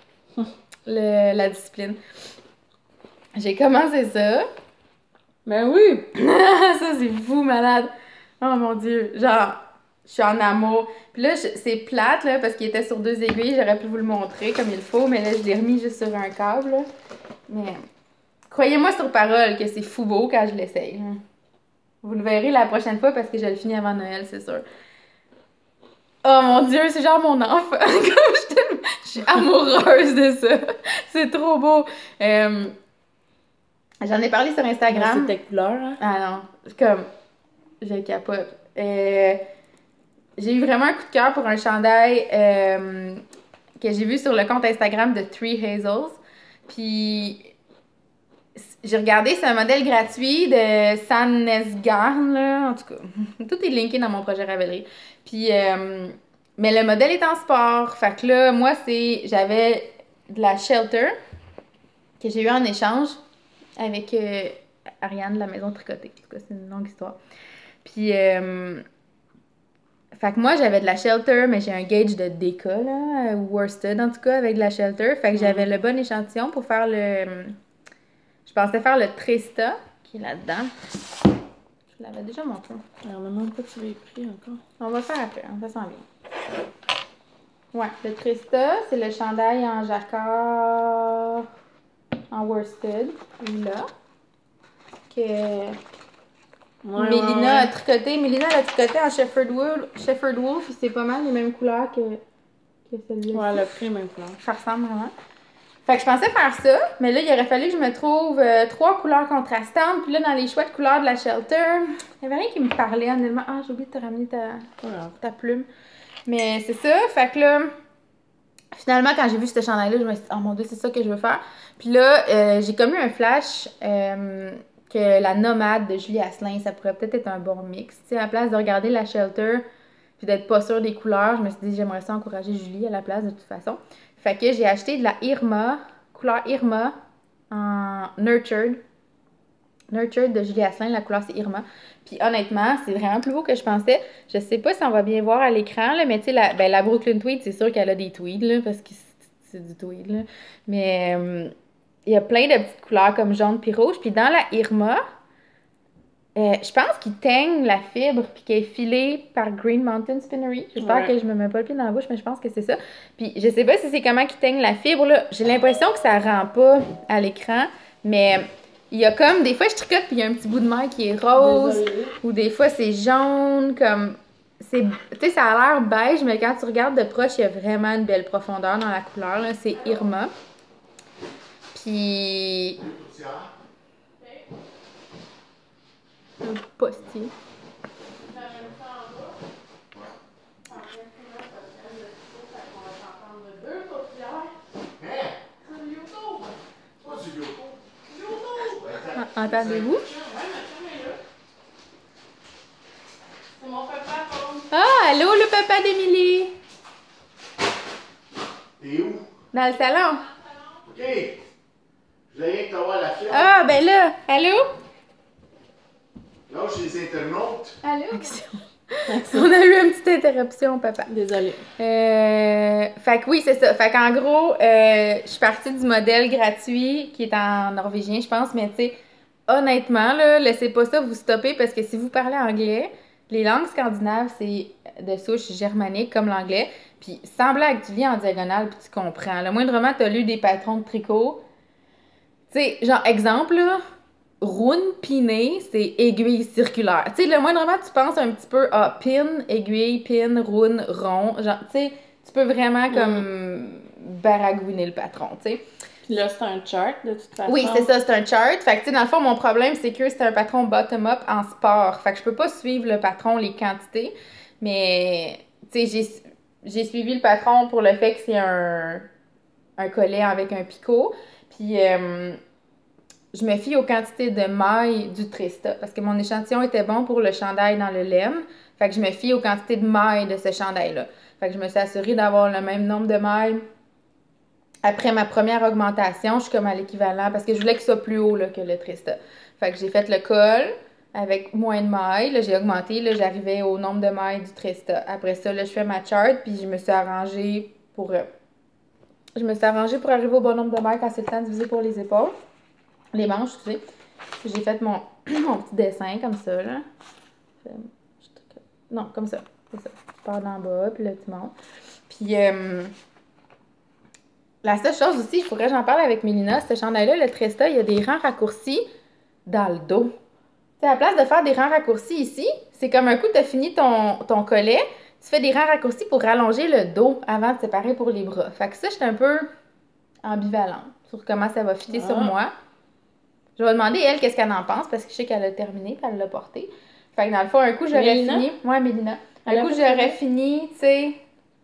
le la discipline. J'ai commencé ça. Ben oui! Ça, c'est fou, malade! Oh mon Dieu! Genre, je suis en amour. Puis là, je- c'est plate, là, parce qu'il était sur deux aiguilles. J'aurais pu vous le montrer comme il faut, mais là, je l'ai remis juste sur un câble, là. Mais croyez-moi sur parole que c'est fou beau quand je l'essaye. hein. Vous le verrez la prochaine fois parce que je le finis avant Noël, c'est sûr. Oh mon Dieu, c'est genre mon enfant! Comme je, t'aime- je suis amoureuse de ça! C'est trop beau! Euh, J'en ai parlé sur Instagram. C'est tes couleurs, hein? Ah non, comme, je capote. Euh, j'ai eu vraiment un coup de cœur pour un chandail euh, que j'ai vu sur le compte Instagram de Three Hazels. Puis, j'ai regardé, c'est un modèle gratuit de Sannesgarn, là, en tout cas. Tout est linké dans mon projet Ravelry. Puis, euh, mais le modèle est en sport. Fait que là, moi, c'est, j'avais de la Shelter que j'ai eu en échange avec euh, Ariane de la maison tricotée. En tout cas, c'est une longue histoire. Puis, euh, fait que moi, j'avais de la Shelter, mais j'ai un gauge de Deka, là, euh, worsted en tout cas, avec de la Shelter. Fait que j'avais le bon échantillon pour faire le... Je pensais faire le Trista, qui est là-dedans. Je l'avais déjà montré. Alors, même pas tu l'as pris encore. On va faire après, on va s'en bien. Ouais, le Trista, c'est le chandail en jacquard en worsted, là, que Ouais, Mélina ouais, ouais. a tricoté. Mélina l'a tricoté en Shepherd Wool, Shepherd Wool, puis c'est pas mal les mêmes couleurs que, que celui-là. Ouais, elle a pris même couleur. Ça ressemble vraiment. Fait que je pensais faire ça, mais là, il aurait fallu que je me trouve euh, trois couleurs contrastantes. Puis là, dans les chouettes couleurs de la Shelter, il n'y avait rien qui me parlait, honnêtement. Ah, j'ai oublié de te ramener ta, Voilà. ta plume. Mais c'est ça, fait que là, finalement, quand j'ai vu ce chandail-là, je me suis dit, oh mon Dieu, c'est ça que je veux faire. Puis là, euh, j'ai comme eu un flash euh, que la nomade de Julie Asselin, ça pourrait peut-être être un bon mix. Tu sais, à la place de regarder la Shelter puis d'être pas sûre des couleurs, je me suis dit, j'aimerais ça encourager Julie à la place de toute façon. Fait que j'ai acheté de la Irma, couleur Irma, en Nurtured. Nurtured de Julie Asselin, la couleur c'est Irma. Puis honnêtement, c'est vraiment plus beau que je pensais. Je sais pas si on va bien voir à l'écran, là, mais tu sais, la, ben, la Brooklyn Tweed, c'est sûr qu'elle a des tweeds, là, parce que c'est, c'est du tweed, là. Mais euh, il y a plein de petites couleurs comme jaune puis rouge. Puis dans la Irma, euh, je pense qu'il teigne la fibre puis qu'elle est filée par Green Mountain Spinnery. J'espère Ouais. que je me mets pas le pied dans la bouche, mais je pense que c'est ça. Puis je sais pas si c'est comment qu'il teigne la fibre, là. J'ai l'impression que ça rend pas à l'écran, mais il y a comme, des fois je tricote puis il y a un petit bout de maille qui est rose, Désolée. ou des fois c'est jaune, comme, c'est, tu sais, ça a l'air beige, mais quand tu regardes de proche, il y a vraiment une belle profondeur dans la couleur, là, c'est Irma. Puis... un postier. En- Entendez-vous? C'est mon papa, Paul. Ah, allô, le papa d'Émilie! T'es où? Dans le salon. OK. Je voulais rien que t'avoir la fière. Ah, ben là, allô? Là, chez les internautes. Allô? On a eu une petite interruption, papa. Désolée. Euh, fait que oui, c'est ça. Fait qu'en gros, euh, je suis partie du modèle gratuit qui est en norvégien, je pense, mais tu sais, honnêtement, là, laissez pas ça vous stopper parce que si vous parlez anglais, les langues scandinaves, c'est de souche germanique comme l'anglais. Puis, sans blague, tu lis en diagonale puis tu comprends. Le moindrement, t'as lu des patrons de tricot. Tu sais, genre, exemple, là, rune, piné, c'est aiguille circulaire. Tu sais, le moindrement, tu penses un petit peu à pin, aiguille, pin, rune, rond. Genre, tu sais, tu peux vraiment comme baragouiner le patron, tu sais. Puis là, c'est un chart, de toute façon. Oui, c'est ça, c'est un chart. Fait que, tu sais, dans le fond, mon problème, c'est que c'est un patron bottom-up en sport. Fait que je peux pas suivre le patron, les quantités. Mais, tu sais, j'ai, j'ai suivi le patron pour le fait que c'est un, un collet avec un picot. Puis, euh, je me fie aux quantités de mailles du Trista. Parce que mon échantillon était bon pour le chandail dans le laine. Fait que je me fie aux quantités de mailles de ce chandail-là. Fait que je me suis assurée d'avoir le même nombre de mailles. Après ma première augmentation, je suis comme à l'équivalent parce que je voulais qu'il soit plus haut là, que le Trista. Fait que j'ai fait le col avec moins de mailles. Là, j'ai augmenté. Là, j'arrivais au nombre de mailles du Trista. Après ça, là, je fais ma chart puis je me suis arrangée pour... Euh, je me suis arrangée pour arriver au bon nombre de mailles quand c'est le temps de diviser pour les épaules. Les manches, excusez. J'ai fait mon, mon petit dessin comme ça, là. Non, comme ça. C'est ça. Je pars d'en bas, puis là, tu montes. Puis... Euh, la seule chose aussi, il faudrait que j'en parle avec Mélina, ce chandail-là, le Tresta, il y a des rangs raccourcis dans le dos. Tu sais, à la place de faire des rangs raccourcis ici, c'est comme un coup que tu as fini ton, ton collet, tu fais des rangs raccourcis pour rallonger le dos avant de séparer pour les bras. Fait que ça, j'étais un peu ambivalente sur comment ça va fitter ah. sur moi. Je vais demander, elle, qu'est-ce qu'elle en pense, parce que je sais qu'elle a terminé, puis elle l'a porté. Fait que dans le fond, un coup, j'aurais Mélina? fini... Ouais, Mélina. Un coup, j'aurais fini, tu sais...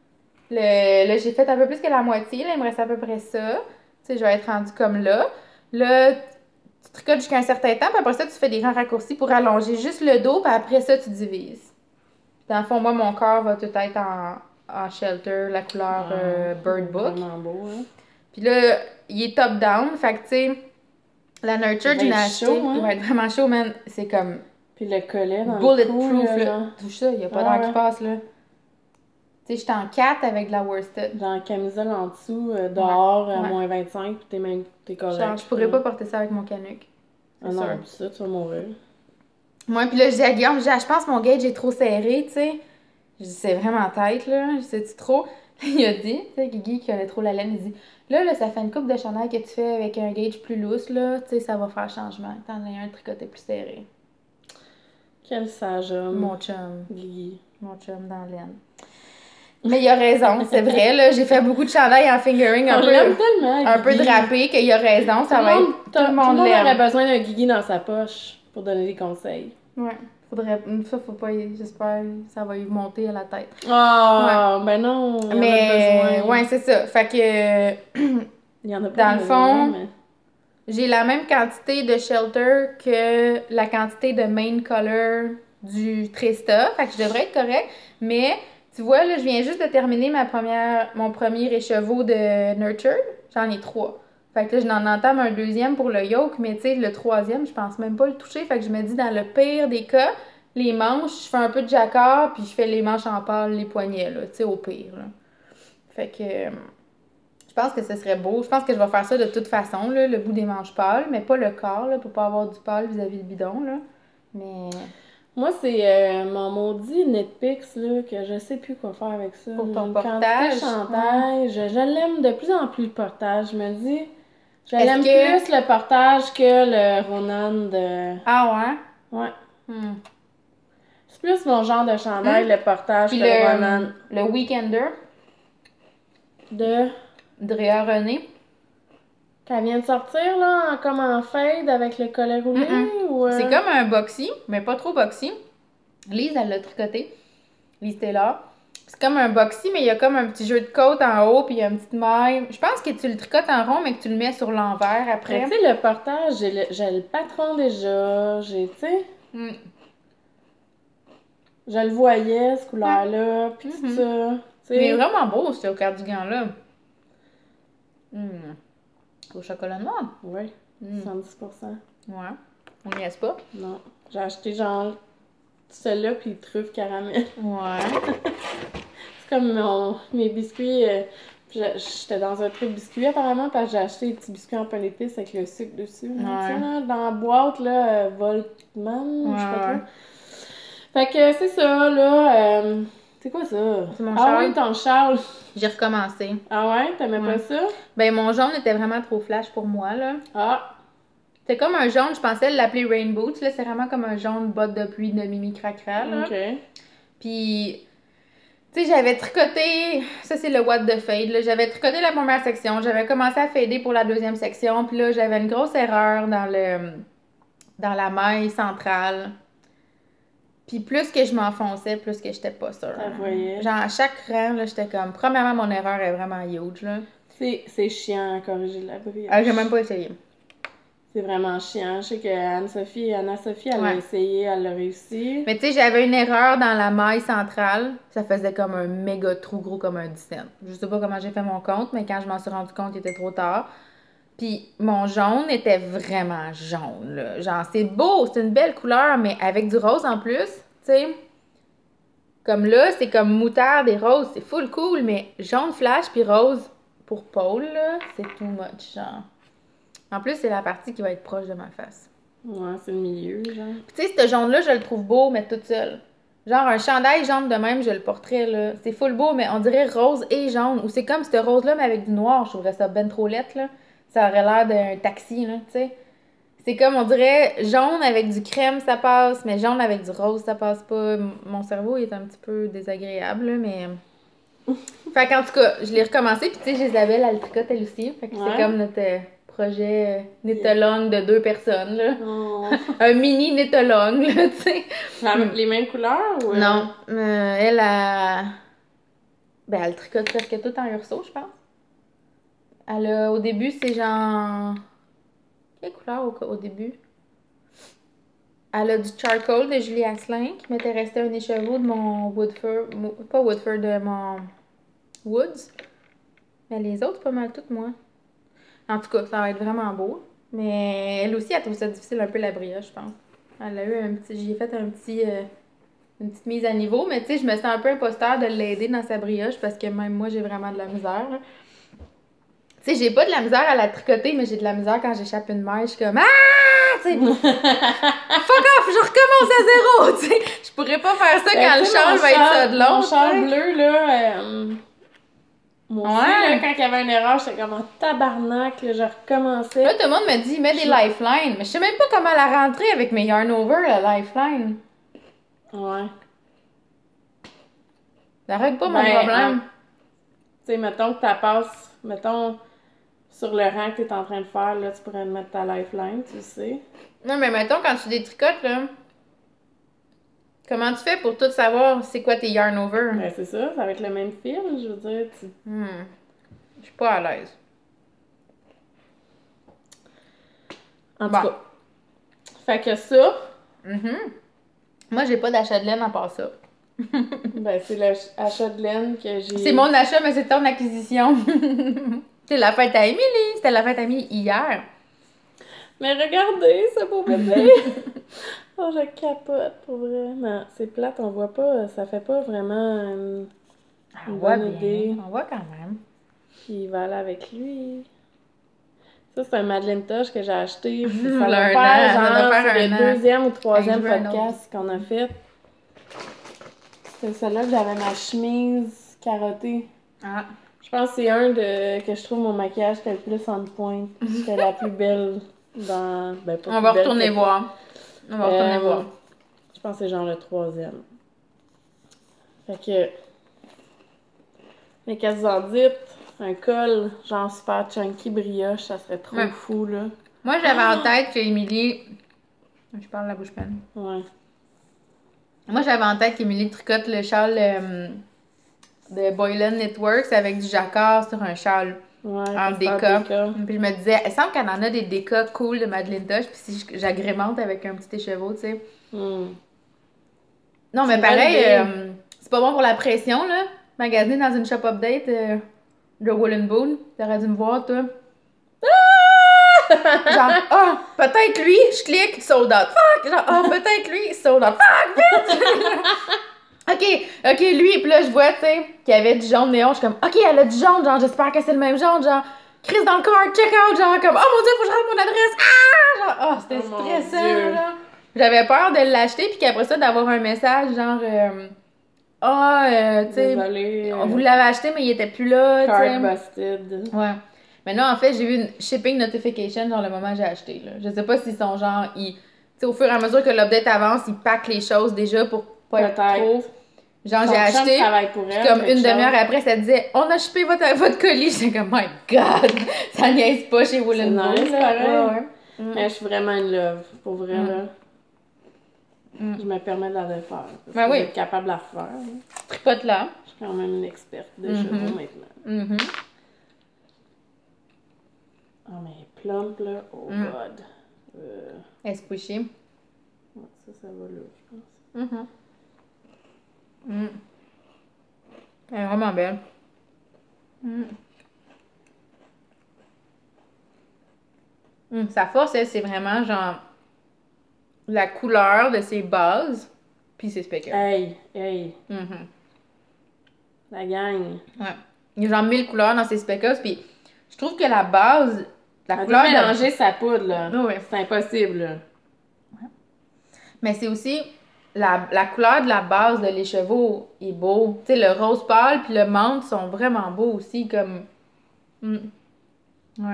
Le, là, j'ai fait un peu plus que la moitié. Là, il me reste à peu près ça. Tu sais, je vais être rendue comme là. Là, tu tricotes jusqu'à un certain temps, puis après ça, tu fais des rangs raccourcis pour allonger juste le dos, puis après ça, tu divises. Dans le fond, moi, mon corps va tout être en, en shelter, la couleur ah, euh, Bird Book. Vraiment beau, hein? Puis là, il est top-down. Fait que, tu sais, la Nurture d'une acheté, hein? il va être vraiment chaud, man. C'est comme... Puis le collet dans bulletproof, le cou, là. là. Touche ça, il n'y a pas ah, d'air ouais. qui passe, là. Tu sais, j'étais en quatre avec de la worsted. Genre camisole en dessous, euh, dehors, ouais. à Ouais. moins vingt-cinq, puis t'es, même, t'es correct. Genre, je pourrais pas porter ça avec mon canuc. Ah non, pis ça, tu vas mourir. Moi, puis là, je dis à Guillaume, je dis, ah, je pense que mon gauge est trop serré, tu sais. Je dis, c'est vraiment tête, là. Je dis, c'est-tu trop? Il a dit, tu sais, Guigui qui avait trop la laine, il dit, là, là, ça fait une coupe de chandail que tu fais avec un gauge plus lousse, là, tu sais, ça va faire changement. T'en as un tricoté plus serré. Quel sage homme. Mon chum. Guigui. Mon chum dans la laine. Mais il a raison, c'est vrai, là. J'ai fait beaucoup de chandail en fingering, un On peu, l'aime tellement, un peu drapé, qu'il a raison, ça tout va monde, être... Tout le monde Tout le monde l'aime. aurait besoin d'un Guigui dans sa poche pour donner des conseils. Ouais. Faudrait... Ça, faut pas... J'espère que ça va y monter à la tête. Oh, ouais. Ben non, il y mais, en a besoin. Ouais, c'est ça. Fait que... il y en a pas dans le fond, mais... j'ai la même quantité de shelter que la quantité de main color du Trista. Fait que je devrais être correcte. Mais... Tu vois, là, je viens juste de terminer ma première, mon premier écheveau de Nurture. J'en ai trois. Fait que là, je n'en entame un deuxième pour le yoke, mais tu sais, le troisième, je pense même pas le toucher. Fait que je me dis, dans le pire des cas, les manches, je fais un peu de jacquard, puis je fais les manches en pâle, les poignets, là, tu sais, au pire. Là. Fait que euh, je pense que ce serait beau. Je pense que je vais faire ça de toute façon, là, le bout des manches pâles, mais pas le corps, là, pour pas avoir du pâle vis-à-vis du bidon, là. Mais... Moi, c'est euh, mon maudit Knitpicks, là, que je sais plus quoi faire avec ça. Pour ton Une portage. quantité de chandail. Je, je l'aime de plus en plus, le portage. Je me dis, Je Est-ce l'aime que- plus le portage que le Ronan de... Ah Ouais. ouais? Hmm. C'est plus mon genre de chandail, Hmm. le portage Puis que le, le, Ronan. le Weekender De... de Réa René. Qu'elle vient de sortir, là, en- comme en fade avec le collet roulé, Mm-mm. ou... euh, C'est comme un boxy, mais pas trop boxy. Lise, elle l'a tricoté. Lise Taylor. C'est comme un boxy, mais il y a comme un petit jeu de côte en haut, puis il y a une petite maille. Je pense que tu le tricotes en rond, mais que tu le mets sur l'envers Mais après. tu sais, le portage, j'ai le, j'ai le patron déjà, j'ai, tu sais... Mm. Je le voyais, ce couleur-là, pis tout Mhm. ça. Tu Il est sais, vraiment beau, ce cardigan-là. Mm. Au chocolat noir. oui, Mm. soixante-dix pour cent. Ouais. On n'y est pas. Non. J'ai acheté genre celui-là puis truffe caramel. Ouais. C'est comme mon, mes biscuits. euh, puis j'ai- J'étais dans un truc biscuit apparemment parce que j'ai acheté des petits biscuits en pain d'épices avec le sucre dessus. là, Ouais. tu sais, là, dans la boîte, là, euh, Voltman, je sais pas Ouais, trop. Fait que c'est ça, là. euh, c'est quoi ça? C'est mon Ah Charles. oui, ton Charles. J'ai recommencé. Ah ouais, t'aimais Ouais. pas ça? Ben, mon jaune était vraiment trop flash pour moi, là. Ah, C'est comme un jaune, je pensais l'appeler Rainbow, là, c'est vraiment comme un jaune botte de pluie de Mimi Cracra, là. ok. Puis, tu sais, j'avais tricoté, ça c'est le What the Fade, là, j'avais tricoté la première section, j'avais commencé à fader pour la deuxième section, puis là, j'avais une grosse erreur dans le, dans la maille centrale. Puis plus que je m'enfonçais, plus que j'étais pas sûre. Ça voyait. Genre, à chaque rang, là, j'étais comme, premièrement, mon erreur est vraiment huge, là. C'est c'est chiant à corriger la brioche. Ah, j'ai même pas essayé. C'est vraiment chiant. Je sais que Anne-Sophie, Anna-Sophie, elle Ouais. l'a essayé, elle l'a réussi. Mais tu sais, j'avais une erreur dans la maille centrale. Ça faisait comme un méga trou gros comme un dix cents. Je sais pas comment j'ai fait mon compte, mais quand je m'en suis rendu compte, il était trop tard. Puis mon jaune était vraiment jaune, là. Genre, c'est beau, c'est une belle couleur, mais avec du rose en plus, tu sais. Comme là, c'est comme moutarde et rose, c'est full cool, mais jaune flash puis rose pour Paul, là, c'est too much, genre. En plus, c'est la partie qui va être proche de ma face. Ouais, c'est le milieu, genre. Puis tu sais, ce jaune-là, je le trouve beau, mais toute seule. Genre, un chandail jaune de même, je le porterais, là. C'est full beau, mais on dirait rose et jaune. Ou c'est comme ce rose-là, mais avec du noir. Je trouverais ça ben trop lettre, là. Ça aurait l'air d'un taxi, là, tu sais. C'est comme, on dirait, jaune avec du crème, ça passe, mais jaune avec du rose, ça passe pas. M- Mon cerveau, il est un petit peu désagréable, là, mais... Fait qu'en tout cas, je l'ai recommencé, puis tu sais, Isabelle, elle tricote, elle aussi. Fait que Ouais. c'est comme notre euh, projet euh, knit-along de deux personnes, là. Oh. Un mini knit-along, là, tu sais. La- Les mêmes couleurs ou. euh? Non, euh, elle a... Ben, elle tricote presque tout en urso, je pense. Elle a, au début, c'est genre... Quelle couleur au, au début? Elle a du charcoal de Julie Asselin qui m'était resté un écheveau de mon Woodford... mo- Pas Woodford, de mon Woods. Mais les autres, pas mal toutes, moi. En tout cas, ça va être vraiment beau. Mais elle aussi, elle trouve ça difficile un peu la brioche, je pense. Elle a eu un petit... J'ai fait un petit... euh, une petite mise à niveau, mais tu sais, je me sens un peu imposteur de l'aider dans sa brioche parce que même moi, j'ai vraiment de la misère, là. Tu sais, j'ai pas de la misère à la tricoter, mais j'ai de la misère quand j'échappe une maille. Je suis comme ah! Tu sais, fuck off, je recommence à zéro! Tu sais, je pourrais pas faire ça Ben, quand le tu sais, châle mon va être ça châle- de long. Mon tu châle sais. bleu, là. euh, Moi aussi, Ouais. là, quand il y avait une erreur, j'étais comme en tabarnak, là, je recommençais. Là, tout le monde me dit, mets des Je- lifelines. Mais je sais même pas comment la rentrer avec mes yarn over, la lifeline. Ouais. Ça règle pas mon Ben, problème. Tu sais, mettons que ta passe, mettons, sur le rang que t'es en train de faire, là, tu pourrais mettre ta lifeline, tu sais. Non, mais mettons, quand tu détricotes, là, comment tu fais pour tout savoir c'est quoi tes yarn over? Ben, c'est ça, ça va être le même fil, je veux dire. Tu... Hmm. Je suis pas à l'aise. En tout Bon. cas. Fait que ça, Mhm. Moi, j'ai pas d'achat de laine à part ça. ben, c'est l'achat de laine que j'ai. C'est mon achat, mais c'est ton acquisition. C'est la fête à Émilie. C'était la fête à Émilie hier. Mais regardez, ce beau bébé! Oh, je capote, pour vrai. Non, c'est plate, on voit pas, ça fait pas vraiment une, On une voit bonne bien. idée On voit quand même. qui va aller avec lui. Ça, c'est un Madeleine Tosh que j'ai acheté. puis Mhm, Ça va un faire, an, ça genre, va faire c'est un le an. deuxième ou troisième Hey, je veux un podcast qu'on a fait. C'était celle-là que j'avais ma chemise carottée. Ah. Je pense que c'est un de que je trouve mon maquillage était le plus on point. J'étais la plus belle dans. Ben, pas On plus va belle retourner que- voir. On va retourner Euh, voir. Je pense que c'est genre le troisième. Fait que. Mais qu'est-ce que vous en dites? Un col, genre super chunky brioche, ça serait trop Ouais. fou, là. Moi, j'avais en tête qu'Émilie. Je parle la bouche pleine. Ouais. Moi, j'avais en tête qu'Émilie tricote le châle euh, de Boylan Networks avec du jacquard sur un châle Ouais, en parce que déca. déca. Puis je me disais, il semble qu'elle en a des décas cool de Madeleine Tosh. Puis si je- j'agrémente avec un petit écheveau, tu sais. Hmm. Non, C'est mais une pareil, bonne idée. euh, c'est pas bon pour la pression, là. Magasiner dans une shop update euh, de Wool and Boone. T'aurais dû me voir, toi. Genre, ah, peut-être lui, je clique, sold out. Fuck! Genre, ah, peut-être lui, sold out. Fuck, vite! ok, ok, lui, puis là, je vois, tu sais, qu'il y avait du jaune néon. Je suis comme, ok, elle a du jaune, genre, j'espère que c'est le même jaune, genre, Chris dans le cart, check out, genre, comme, oh mon dieu, faut que je rentre mon adresse. Ah! Genre, ah, c'était Oh mon stressant, Dieu. genre. J'avais peur de l'acheter, puis qu'après ça, d'avoir un message, genre, euh, ah, euh, tu sais, Désolée. on vous l'avait acheté, mais il était plus là, tu sais. Card busted. Ouais. Mais non, en fait, j'ai vu une shipping notification genre le moment où j'ai acheté. Là. Je sais pas s'ils sont genre. Ils... Tu sais, au fur et à mesure que l'update avance, ils packent les choses déjà pour pas être Peut-être. trop. Genre, Son j'ai chum acheté. travaille pour Puis elle, comme quelque une demi-heure chose. après, ça disait on a shippé votre, votre colis. J'étais comme, my god, ça niaise pas chez Wool and C'est Boone, nice, là. pareil. Ouais, ouais. Mm. Mais je suis vraiment in love. Pour vrai, Mm. là. Mm. Je me permets de la refaire. Parce Ben que oui. je suis capable de la refaire. là. Tripote là. Je suis quand même une experte de Mhm. cheveux maintenant. Mhm. Ah, mais plump, là. Oh, Mm. God. Euh, Elle est squishy. ouais, ça, ça va là, je pense. Mhm. Mm. Elle est vraiment belle. Mm. Mm. Sa force, elle, c'est vraiment genre la couleur de ses bases, puis ses speckles. Hey, hey. Mhm. La gang. Ouais. Il y a genre mille couleurs dans ses speckles, puis je trouve que la base, la Elle couleur doit de... mélanger sa poudre, là. Oui, oui. C'est impossible, là. Mais c'est aussi la, la couleur de la base de l'écheveau est beau. Tu sais, le rose pâle puis le menthe sont vraiment beaux aussi, comme... Mm. Ouais.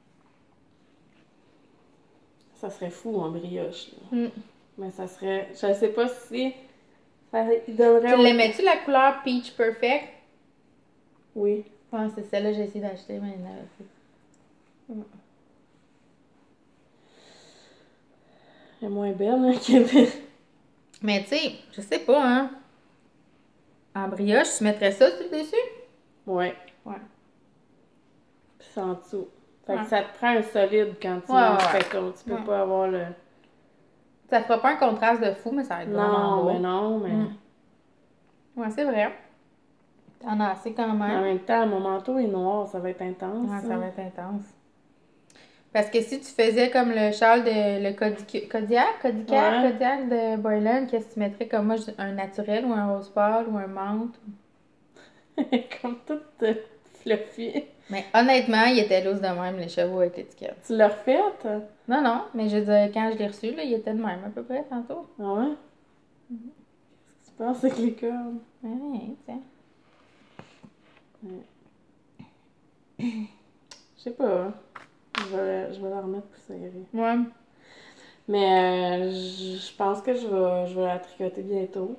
Ça serait fou en brioche, là. Mm. Mais ça serait... Je sais pas si... Ça il donnerait... Tu l'aimais-tu la couleur Peach Perfect? Oui. Ouais, c'est celle-là que j'ai essayé d'acheter, mais il n'y en avait plus. Elle est moins belle, hein, que... Mais tu sais, je sais pas, hein. En brioche, tu mettrais ça sur le dessus? Ouais. Ouais. Puis c'est en dessous. Fait Ouais. que ça te prend un solide quand tu Ouais, mets un ouais, ouais. speckle. Tu peux Ouais. pas avoir le... Ça fera pas un contraste de fou, mais ça va être vraiment Non, beau. mais non, mais... Mm. Ouais, c'est vrai. T'en as assez quand En même. même temps, mon manteau est noir, ça va être intense. Ouais, ça hein. va être intense. Parce que si tu faisais comme le châle de le Kodiak, Kodiak, Kodiak, Ouais. Kodiak de Boylan, qu'est-ce que tu mettrais comme moi, un naturel ou un rose pâle ou un menthe? Comme tout euh, fluffy. Mais honnêtement, il était loose de même, les chevaux avec l'étiquette. Tu l'as refait? Non, non, mais je veux dire, quand je l'ai reçu, là, il était de même à peu près tantôt. Ah ouais? Qu'est-ce que tu penses avec les cordes? Ouais, tiens. Je sais pas. Je vais, je vais la remettre plus serrée. Ouais. Mais euh, je je pense que je vais, je vais la tricoter bientôt.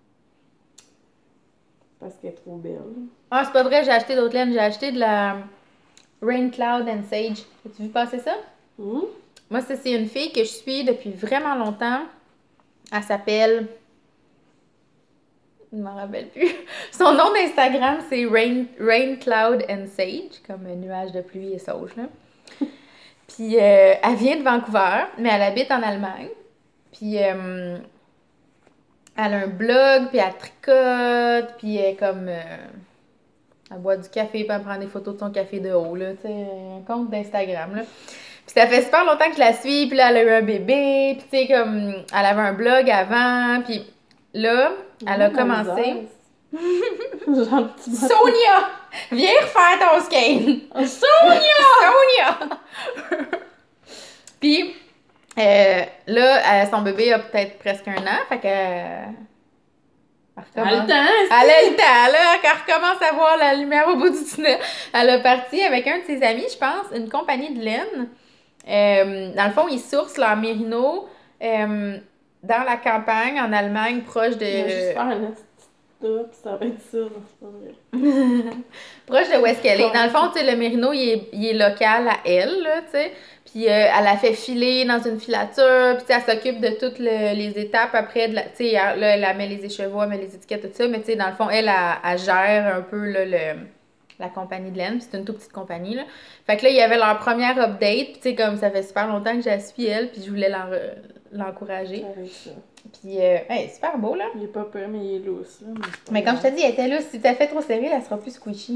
Parce qu'elle est trop belle. Ah, c'est pas vrai, j'ai acheté d'autres laines. J'ai acheté de la Rain Cloud and Sage. As-tu vu passer ça? Hum? Moi, ça, c'est une fille que je suis depuis vraiment longtemps. Elle s'appelle... Je ne m'en rappelle plus. Son nom d'Instagram, c'est Rain, Rain Cloud and Sage, comme un nuage de pluie et sauge, là. Puis, euh, elle vient de Vancouver, mais elle habite en Allemagne. Puis, euh, elle a un blog, puis elle tricote, puis elle est comme... euh, elle boit du café, puis elle prend des photos de son café de haut, là, tu sais, un compte d'Instagram, là. Puis ça fait super longtemps que je la suis, puis là, elle a eu un bébé, puis tu sais, comme... Elle avait un blog avant, puis là, elle a Mmh, commencé... Genre un petit bâton. Sonia! Viens refaire ton skate! Sonia! Sonia! Puis, euh, là, euh, son bébé a peut-être presque un an, fait que... euh, Elle Elle a le recommence. temps, Elle a le temps, là, quand elle recommence à voir la lumière au bout du tunnel. Elle a parti avec un de ses amis, je pense, une compagnie de laine. Euh, dans le fond, ils sourcent leur mérino euh, dans la campagne, en Allemagne, proche de... Il va juste faire un petit top, ça va être ça, c'est pas vrai. proche de où est-ce qu'elle est. Dans le fond, tu sais, le mérino, il est, il est local à elle, là, tu sais. Puis euh, elle a fait filer dans une filature, puis tu sais, elle s'occupe de toutes le- les étapes après, de la, tu sais, elle- là, elle met les écheveaux, elle met les étiquettes, tout ça, mais tu sais, dans le fond, elle, elle, elle gère un peu, là, le, la compagnie de laine, puis c'est une toute petite compagnie, là. Fait que là, il y avait leur première update, puis tu sais, comme ça fait super longtemps que je la suis, elle, puis je voulais l'en- l'encourager. Avec ça. Puis, euh, hey, super beau, là. Il est pas peur, mais il est lousse, là. Mais comme je te dis, elle était là, si t'as fait trop serré, elle sera plus squishy.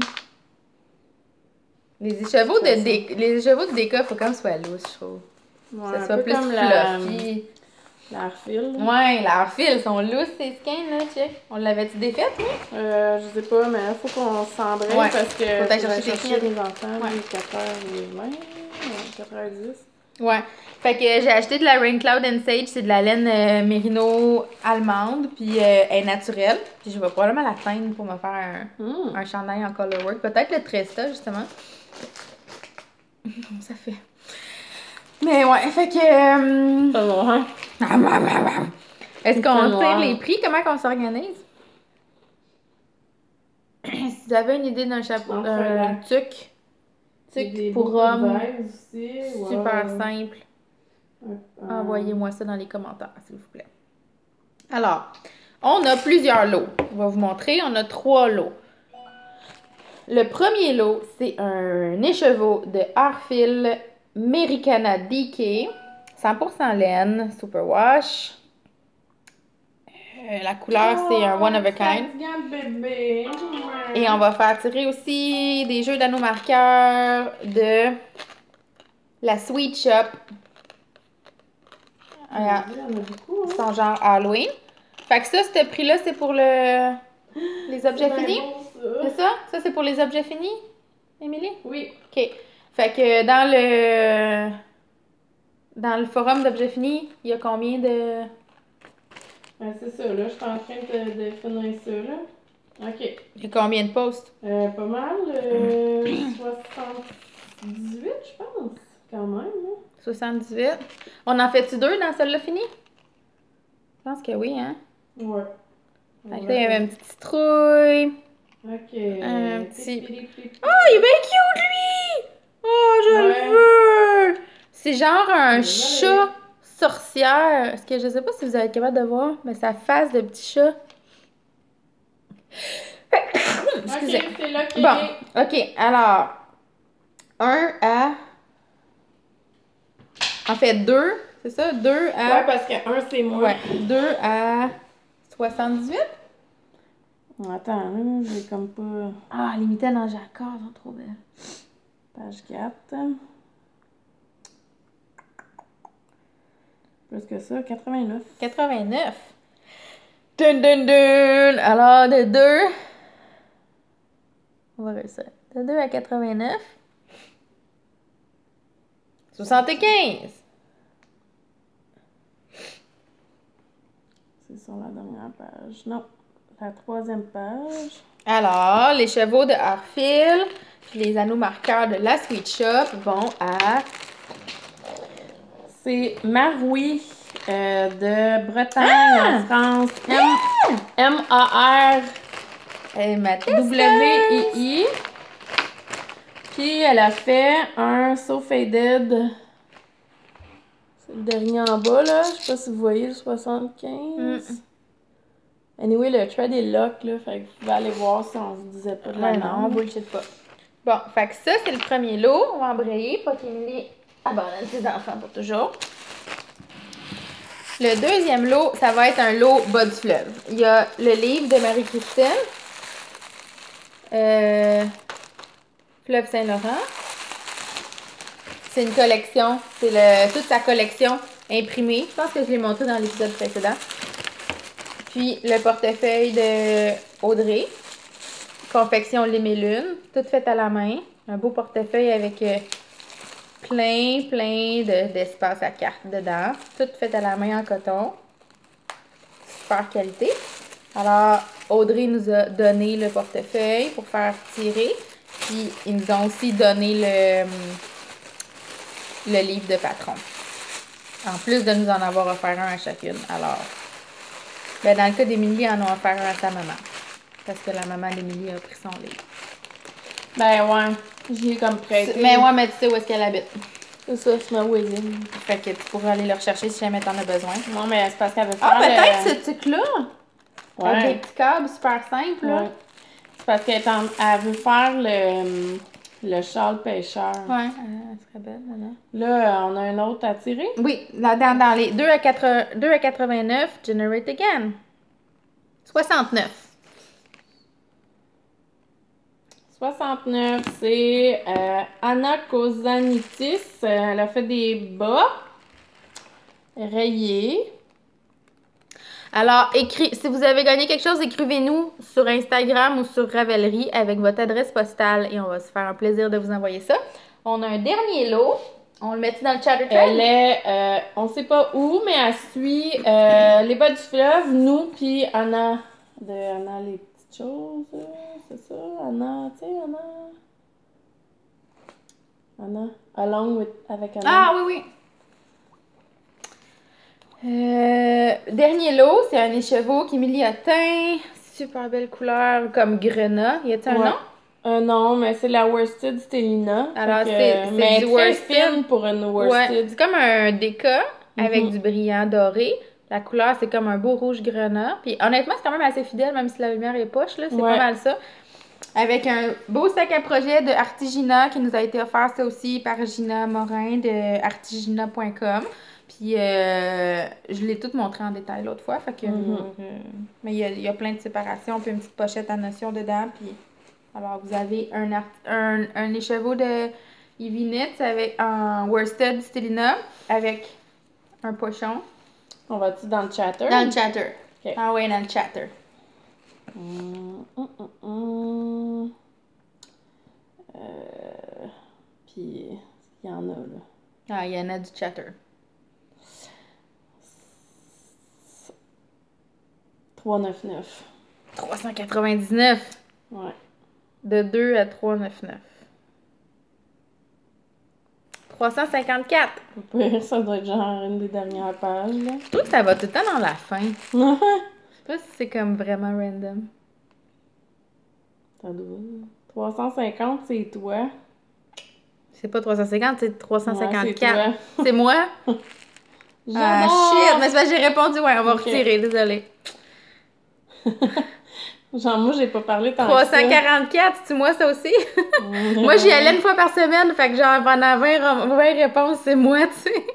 Les écheveaux de, dé... les écheveaux de déca, faut quand même soit lousse, je trouve. Ouais, Ça un soit peu plus comme la, fluffy. la file. Ouais, leurs fils sont lousses, ces skins, là, check. On l'avait-tu défaite, oui? Euh, je sais pas, mais il faut qu'on s'embraye Ouais. parce que Faut aller faudrait chercher tes chercher fils. mes enfants, Ouais. il est quatre heures vingt, quatre heures dix. Ouais. Fait que j'ai acheté de la Rain Cloud and Sage, c'est de la laine euh, mérino allemande, puis euh, elle est naturelle. Puis je vais probablement la teindre pour me faire un, Mm. un chandail en colorwork. Peut-être le Tresta, justement. Ça fait. Mais ouais, fait que. euh, C'est noir. Est-ce C'est qu'on noir. tire les prix? Comment qu'on s'organise? Si tu avais une idée d'un chapeau, On d'un fait la- tuc, C'est des tuc pour beaux homme, vibes aussi. super wow. simple. Un- un- Envoyez-moi ça dans les commentaires, s'il vous plaît. Alors, on a plusieurs lots. On va vous montrer. On a trois lots. Le premier lot, c'est un écheveau de Harfil Americana D K. cent pour cent laine, superwash. Euh, la couleur, c'est un one of a kind. Regarde, bébé. Et on va faire tirer aussi des jeux d'anneaux marqueurs de la Sweet Shop. Il y en a beaucoup, hein. Son genre Halloween. Fait que ça, ce prix-là, c'est pour le... les objets C'est bien finis. beau, ça. C'est ça? Ça, c'est pour les objets finis, Émilie? Oui. OK. Fait que dans le... Dans le forum d'objets finis, il y a combien de... Ben, c'est ça, là, je suis en train de, de finir ça, là. OK. Il y a combien de posts? Euh, pas mal, euh, soixante-dix-huit, je pense, quand même, hein. soixante-dix-huit. On en fait-tu deux dans celle-là finie? Je pense que oui, hein? Ouais. Fait que là, il y avait une petite citrouille. OK. Un petit- Pip-pip-pip-pip. Oh, il est bien cute, lui! Oh, je Ouais. le veux! C'est genre un Ouais. chat sorcière. Est-ce que je sais pas si vous êtes capable de voir, mais sa face de petit chat. Excusez. OK, c'est là qu'il Bon, est. ok, alors, un à... En fait, deux, c'est ça? deux à... Ouais, parce que un, c'est moi. Ouais, deux à soixante-dix-huit? Attends, là, j'ai comme pas... Ah, les mitaines en jacquard sont trop belles. Page quatre. Plus que ça, quatre-vingt-neuf. quatre-vingt-neuf. Dun dun dun! Alors, de deux... On va réussir. De deux à quatre-vingt-neuf. soixante-quinze. C'est sur la dernière page. Non, la troisième page. Alors, les chevaux de Harfil puis les anneaux marqueurs de la Sweet Shop vont à... C'est Maroui euh, de Bretagne, en France. M- M-A-R Eh, ma W I I. Puis elle a fait un So Faded. C'est le dernier en bas, là. Je sais pas si vous voyez le soixante-quinze. Anyway, le thread est lock, là. Fait que vous pouvez aller voir si on vous disait pas de la Ouais, non, on norme. bullshit pas. Bon, fait que ça, c'est le premier lot. On va embrayer, pas qu'Émilie abandonne ses enfants pour toujours. Le deuxième lot, ça va être un lot bas du fleuve. Il y a le livre de Marie-Christine. Euh, Fleuve Saint-Laurent. C'est une collection. C'est le, toute sa collection imprimée. Je pense que je l'ai montré dans l'épisode précédent. Puis le portefeuille de Audrey. Confection Lémélune. Tout fait à la main. Un beau portefeuille avec euh, plein, plein de- d'espace à carte dedans. Tout fait à la main en coton. Super qualité. Alors, Audrey nous a donné le portefeuille pour faire tirer. Puis, ils nous ont aussi donné le, le livre de patron. En plus de nous en avoir offert un à chacune. Alors, ben dans le cas d'Émilie, elle en a offert un à sa maman. Parce que la maman d'Émilie a pris son livre. Ben ouais, j'y ai comme prêté. Mais ouais, mais tu sais où est-ce qu'elle habite. C'est ça, c'est ma voisine. Fait que tu pourras aller le rechercher si jamais t'en as besoin. Non, mais c'est parce qu'elle veut faire Ah, peut-être le... ce truc-là! Ouais. Avec des petits câbles super simples, là. Ouais. C'est parce qu'elle est en- elle veut faire le, le châle pêcheur. Ouais, euh, elle serait belle, là. Là, on a un autre à tirer. Oui, là, dans, dans les deux à quatre-vingt-neuf, Generate Again. soixante-neuf. soixante-neuf, c'est euh, Anna Kozanitis. Euh, Elle a fait des bas rayés. Alors, écris, si vous avez gagné quelque chose, écrivez-nous sur Instagram ou sur Ravelry avec votre adresse postale et on va se faire un plaisir de vous envoyer ça. On a un dernier lot. On le met dans le chatter thread? Elle est, euh, on sait pas où, mais elle suit euh, les bas du fleuve, nous, puis Anna. De Anna, les petites choses. euh, C'est ça, Anna, tu sais, Anna. Anna. Along with, avec Anna. Ah oui, oui. Euh, dernier lot, c'est un écheveau qu'Émilie a teint. Super belle couleur, comme grenat. Y a-t-il un Ouais. nom? Euh, non, mais c'est la worsted Stelina. Alors, Fait que, c'est- c'est mais du très worsted. fine pour une Ouais, worsted. c'est comme un déca avec Mhm. du brillant doré. La couleur, c'est comme un beau rouge grenat. Puis honnêtement, c'est quand même assez fidèle, même si la lumière est poche, là. C'est Ouais. pas mal ça. Avec un beau sac à projet de Artigina qui nous a été offert, ça aussi, par Gina Morin de artigina point com. Puis euh, je l'ai tout montré en détail l'autre fois. Fait que, Mhm. euh, mais il y, a, il y a plein de séparations, puis une petite pochette à notion dedans. Puis alors, vous avez un, art- un, un écheveau de Ivy Knits avec un worsted Stelina avec un pochon. On va-tu dans le chatter? Dans le chatter. Ok. Ah ouais, dans le chatter. Hum, hum, hum, hum. Euh, Puis, il y en a, là. Ah, il y en a du chatter. trois cent quatre-vingt-dix-neuf. trois cent quatre-vingt-dix-neuf. Ouais. De deux à trois cent quatre-vingt-dix-neuf. trois cent cinquante-quatre. Au pire, ça doit être genre une des dernières pages, là. Je trouve que ça va tout le temps dans la fin. Je sais pas si c'est comme vraiment random. Ça doit. trois cent cinquante, c'est toi. C'est pas trois cent cinquante, c'est trois cent cinquante-quatre. Ouais, c'est moi? c'est toi. Ah J'adore! shit! Mais c'est parce que j'ai répondu, ouais, on va Ok. retirer, désolé. Genre, moi, j'ai pas parlé tant trois que ça. cent quarante-quatre, c'est moi ça aussi? Mm. Moi, j'y allais une fois par semaine, fait que genre pendant vingt, rom- vingt réponses, c'est moi, tu sais.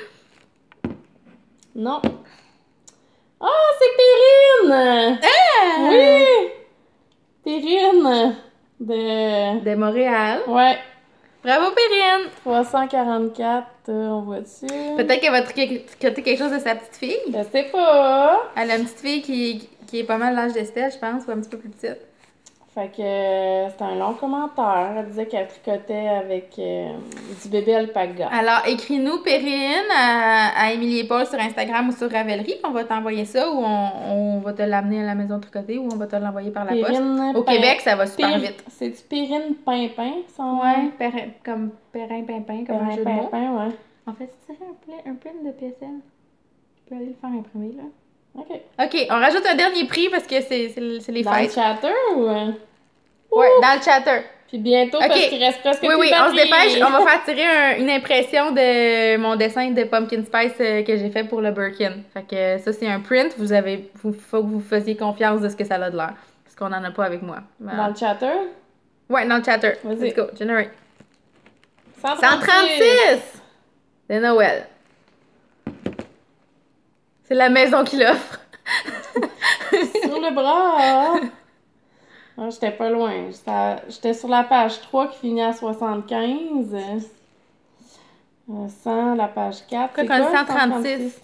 Non. Ah, c'est Perrine! Ah! Oui! Perrine! De... De Montréal. Ouais. Bravo, Perrine! trois cent quarante-quatre, euh, on voit dessus. Peut-être qu'elle va tricoter quelque chose de sa petite fille. Je sais pas. Elle a une petite fille qui, qui est pas mal l'âge d'Estelle, je pense, ou un petit peu plus petite. Fait que euh, c'était un long commentaire. Elle disait qu'elle tricotait avec euh, du bébé alpaga. Alors, écris-nous, Perrine, à, à Émilie et Paul sur Instagram ou sur Ravelry, puis on va t'envoyer ça, ou on, on va te l'amener à la maison tricotée, ou on va te l'envoyer par la poste. Perrine Au Pin- Québec, ça va super Pir- vite. C'est-tu Perrine Pimpin, son Ouais, Perrin, comme Perrin Pimpin, comme un Perrin jeu de mots. Pimpin, ouais. En fait, tu dirais un print, un print de P S L. Tu peux aller le faire imprimer, là. OK. OK, on rajoute un dernier prix parce que c'est c'est- c'est les Dans le fêtes. chatter ou... euh? Ouais, dans le chatter. Puis bientôt, Ok. parce qu'il reste presque Oui, plus oui, de on se batterie. dépêche. On va faire tirer un- une impression de mon dessin de Pumpkin Spice euh, que j'ai fait pour le Birkin. Fait que euh, ça, c'est un print. Vous avez, vous, faut que vous fassiez confiance de ce que ça a de l'air. Parce qu'on en a pas avec moi. Voilà. Dans le chatter? Ouais, dans le chatter. Vas-y. Let's go, generate. cent cent trente-six! C'est Noël. C'est la maison qui l'offre. Sur le bras! Ah, j'étais pas loin. J'étais à- J'étais sur la page trois qui finit à soixante-quinze. Euh, cent, la page quatre. Pourquoi C'est qu'on dit quoi, cent trente-six?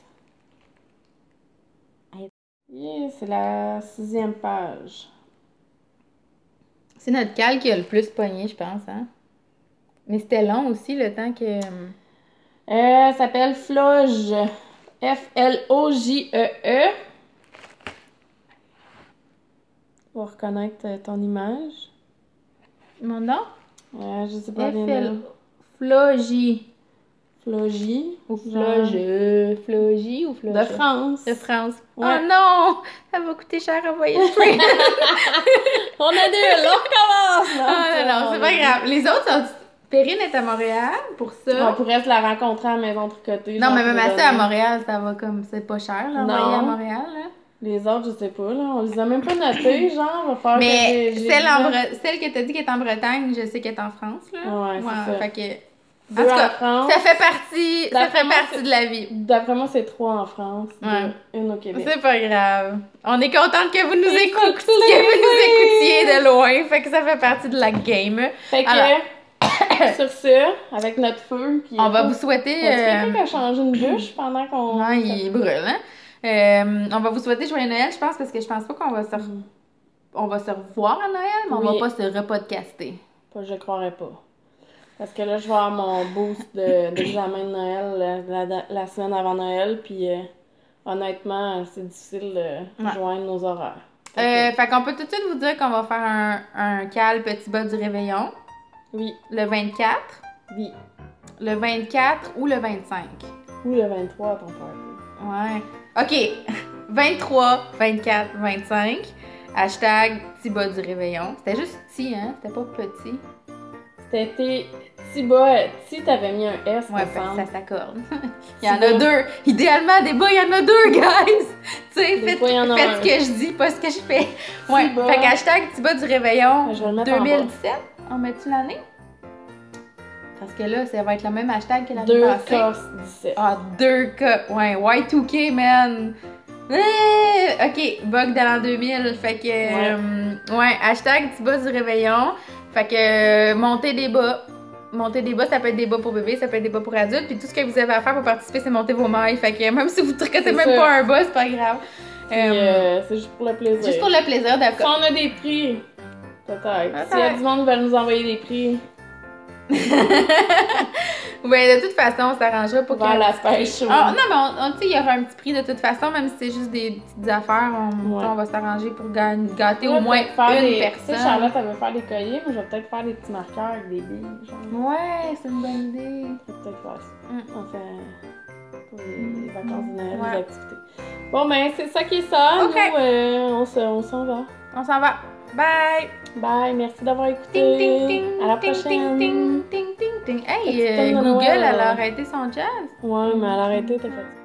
Yeah, c'est la sixième page. C'est notre cal qui a le plus pogné, je pense, hein? Mais c'était long aussi, le temps que... Euh, elle s'appelle Floge. F L O J E E. pour reconnaître euh, ton image. Mon nom? Ouais, je sais pas F bien. L Flogie. Flogie. Ou genre, Floge. Flogie ou Floge? De France. De France. Ouais. Oh non! Ça va coûter cher à envoyer le print. On a deux, là, on recommence! Ah non, non, c'est pas grave. Les autres sont... Perrine est à Montréal pour ça. On pourrait se la rencontrer à la maison tricotée. Non, genre, mais même pour à ça, à donner. Montréal, ça va comme... C'est pas cher, là, Non. envoyer à Montréal, là. Les autres, je sais pas, là. On les a même pas notés, genre. On va faire Mais que j'ai- j'ai celle, en dit- Bre- celle que t'as dit qui est en Bretagne, je sais qu'elle est en France, là. Ouais, c'est ça. Fait que... Deux En tout en cas, France. ça fait partie, ça D'après fait moi, partie c'est- de la vie. D'après moi, c'est trois en France. deux- Ouais. Une au Québec. C'est pas grave. On est contente que vous nous Écoutez. écoutiez, que vous nous écoutiez de loin. Fait que ça fait partie de la game. Fait que, Alors. sur ça, avec notre feu, puis On va vous souhaiter... Est-ce qu'il y a euh, quelqu'un qui a changé une bûche pendant qu'on... Ouais, il brûle, hein? Euh, on va vous souhaiter joyeux Noël, je pense, parce que je pense pas qu'on va se, re- on va se revoir à Noël, mais on Oui. va pas se repodcaster. Pas, je croirais pas. Parce que là, je vais avoir mon boost de- d'examen de Noël la, la- la semaine avant Noël, puis euh, honnêtement, c'est difficile de Ouais. joindre nos horaires. Euh, fait qu'on peut tout de suite vous dire qu'on va faire un, un cal petit bas du réveillon Oui, le vingt-quatre, oui. le vingt-quatre ou le vingt-cinq. Ou le vingt-trois à ton party. Ouais. OK. vingt-trois, vingt-quatre, vingt-cinq. Hashtag petit bas du réveillon. C'était juste petit, hein? C'était pas petit. C'était tes petits bas. Si t'avais mis un S, Ouais, me fait que semble. ça s'accorde. Il y en Petit a bas. deux. Idéalement, des bas, il y en a deux, guys. Tu sais, Des faites, fois, il y en a faites un. ce que je dis, pas ce que je fais. Ouais. bas. Fait que hashtag petit bas du réveillon Je vais le mettre en deux mille dix-sept. On met-tu l'année? Parce que là, ça va être le même hashtag que l'année deux passée. K dix-sept. Ah, deux K. Ouais, Y deux K, man. Eh, ok, bug de l'an deux mille. Fait que, Ouais. euh, ouais, hashtag petit bas du réveillon. Fait que, euh, monter des bas. Monter des bas, ça peut être des bas pour bébé, ça peut être des bas pour adultes. Puis tout ce que vous avez à faire pour participer, c'est monter vos mailles. Fait que même si vous tricotez C'est même ça. pas un bas, c'est pas grave. Puis, Euh, euh, c'est juste pour le plaisir. juste pour le plaisir Si de... on a des prix, peut-être. Peut-être. S'il y a du monde qui veut nous envoyer des prix, Ouais, de toute façon, on s'arrangera pour vers qu'il y ait la un petit prix. pêche chaude. Ah, non, mais on, on- tu sais, il y aura un petit prix de toute façon, même si c'est juste des petites affaires, on, Ouais. on va s'arranger pour ga- gâter Ouais, au moins peut-être faire une des- Tu sais, personne. Charlotte, elle veut faire des colliers, mais je vais peut-être faire des petits marqueurs avec des billes. Genre, Ouais, c'est une bonne idée. je vais peut-être faire ça. Mm. Enfin, pour les, les vacances de Noël, Ouais. les activités. Bon, ben, c'est ça qui est ça. Ok. Nous, euh, on se- on s'en va. On s'en va. Bye! Bye, merci d'avoir écouté. Ting, ting, ting, À la ting, prochaine. ting, ting, ting, ting. Hey, Petite euh, tonne de Google, Noël, elle a euh. arrêté son jazz. Ouais, mais elle a arrêté, t'as fait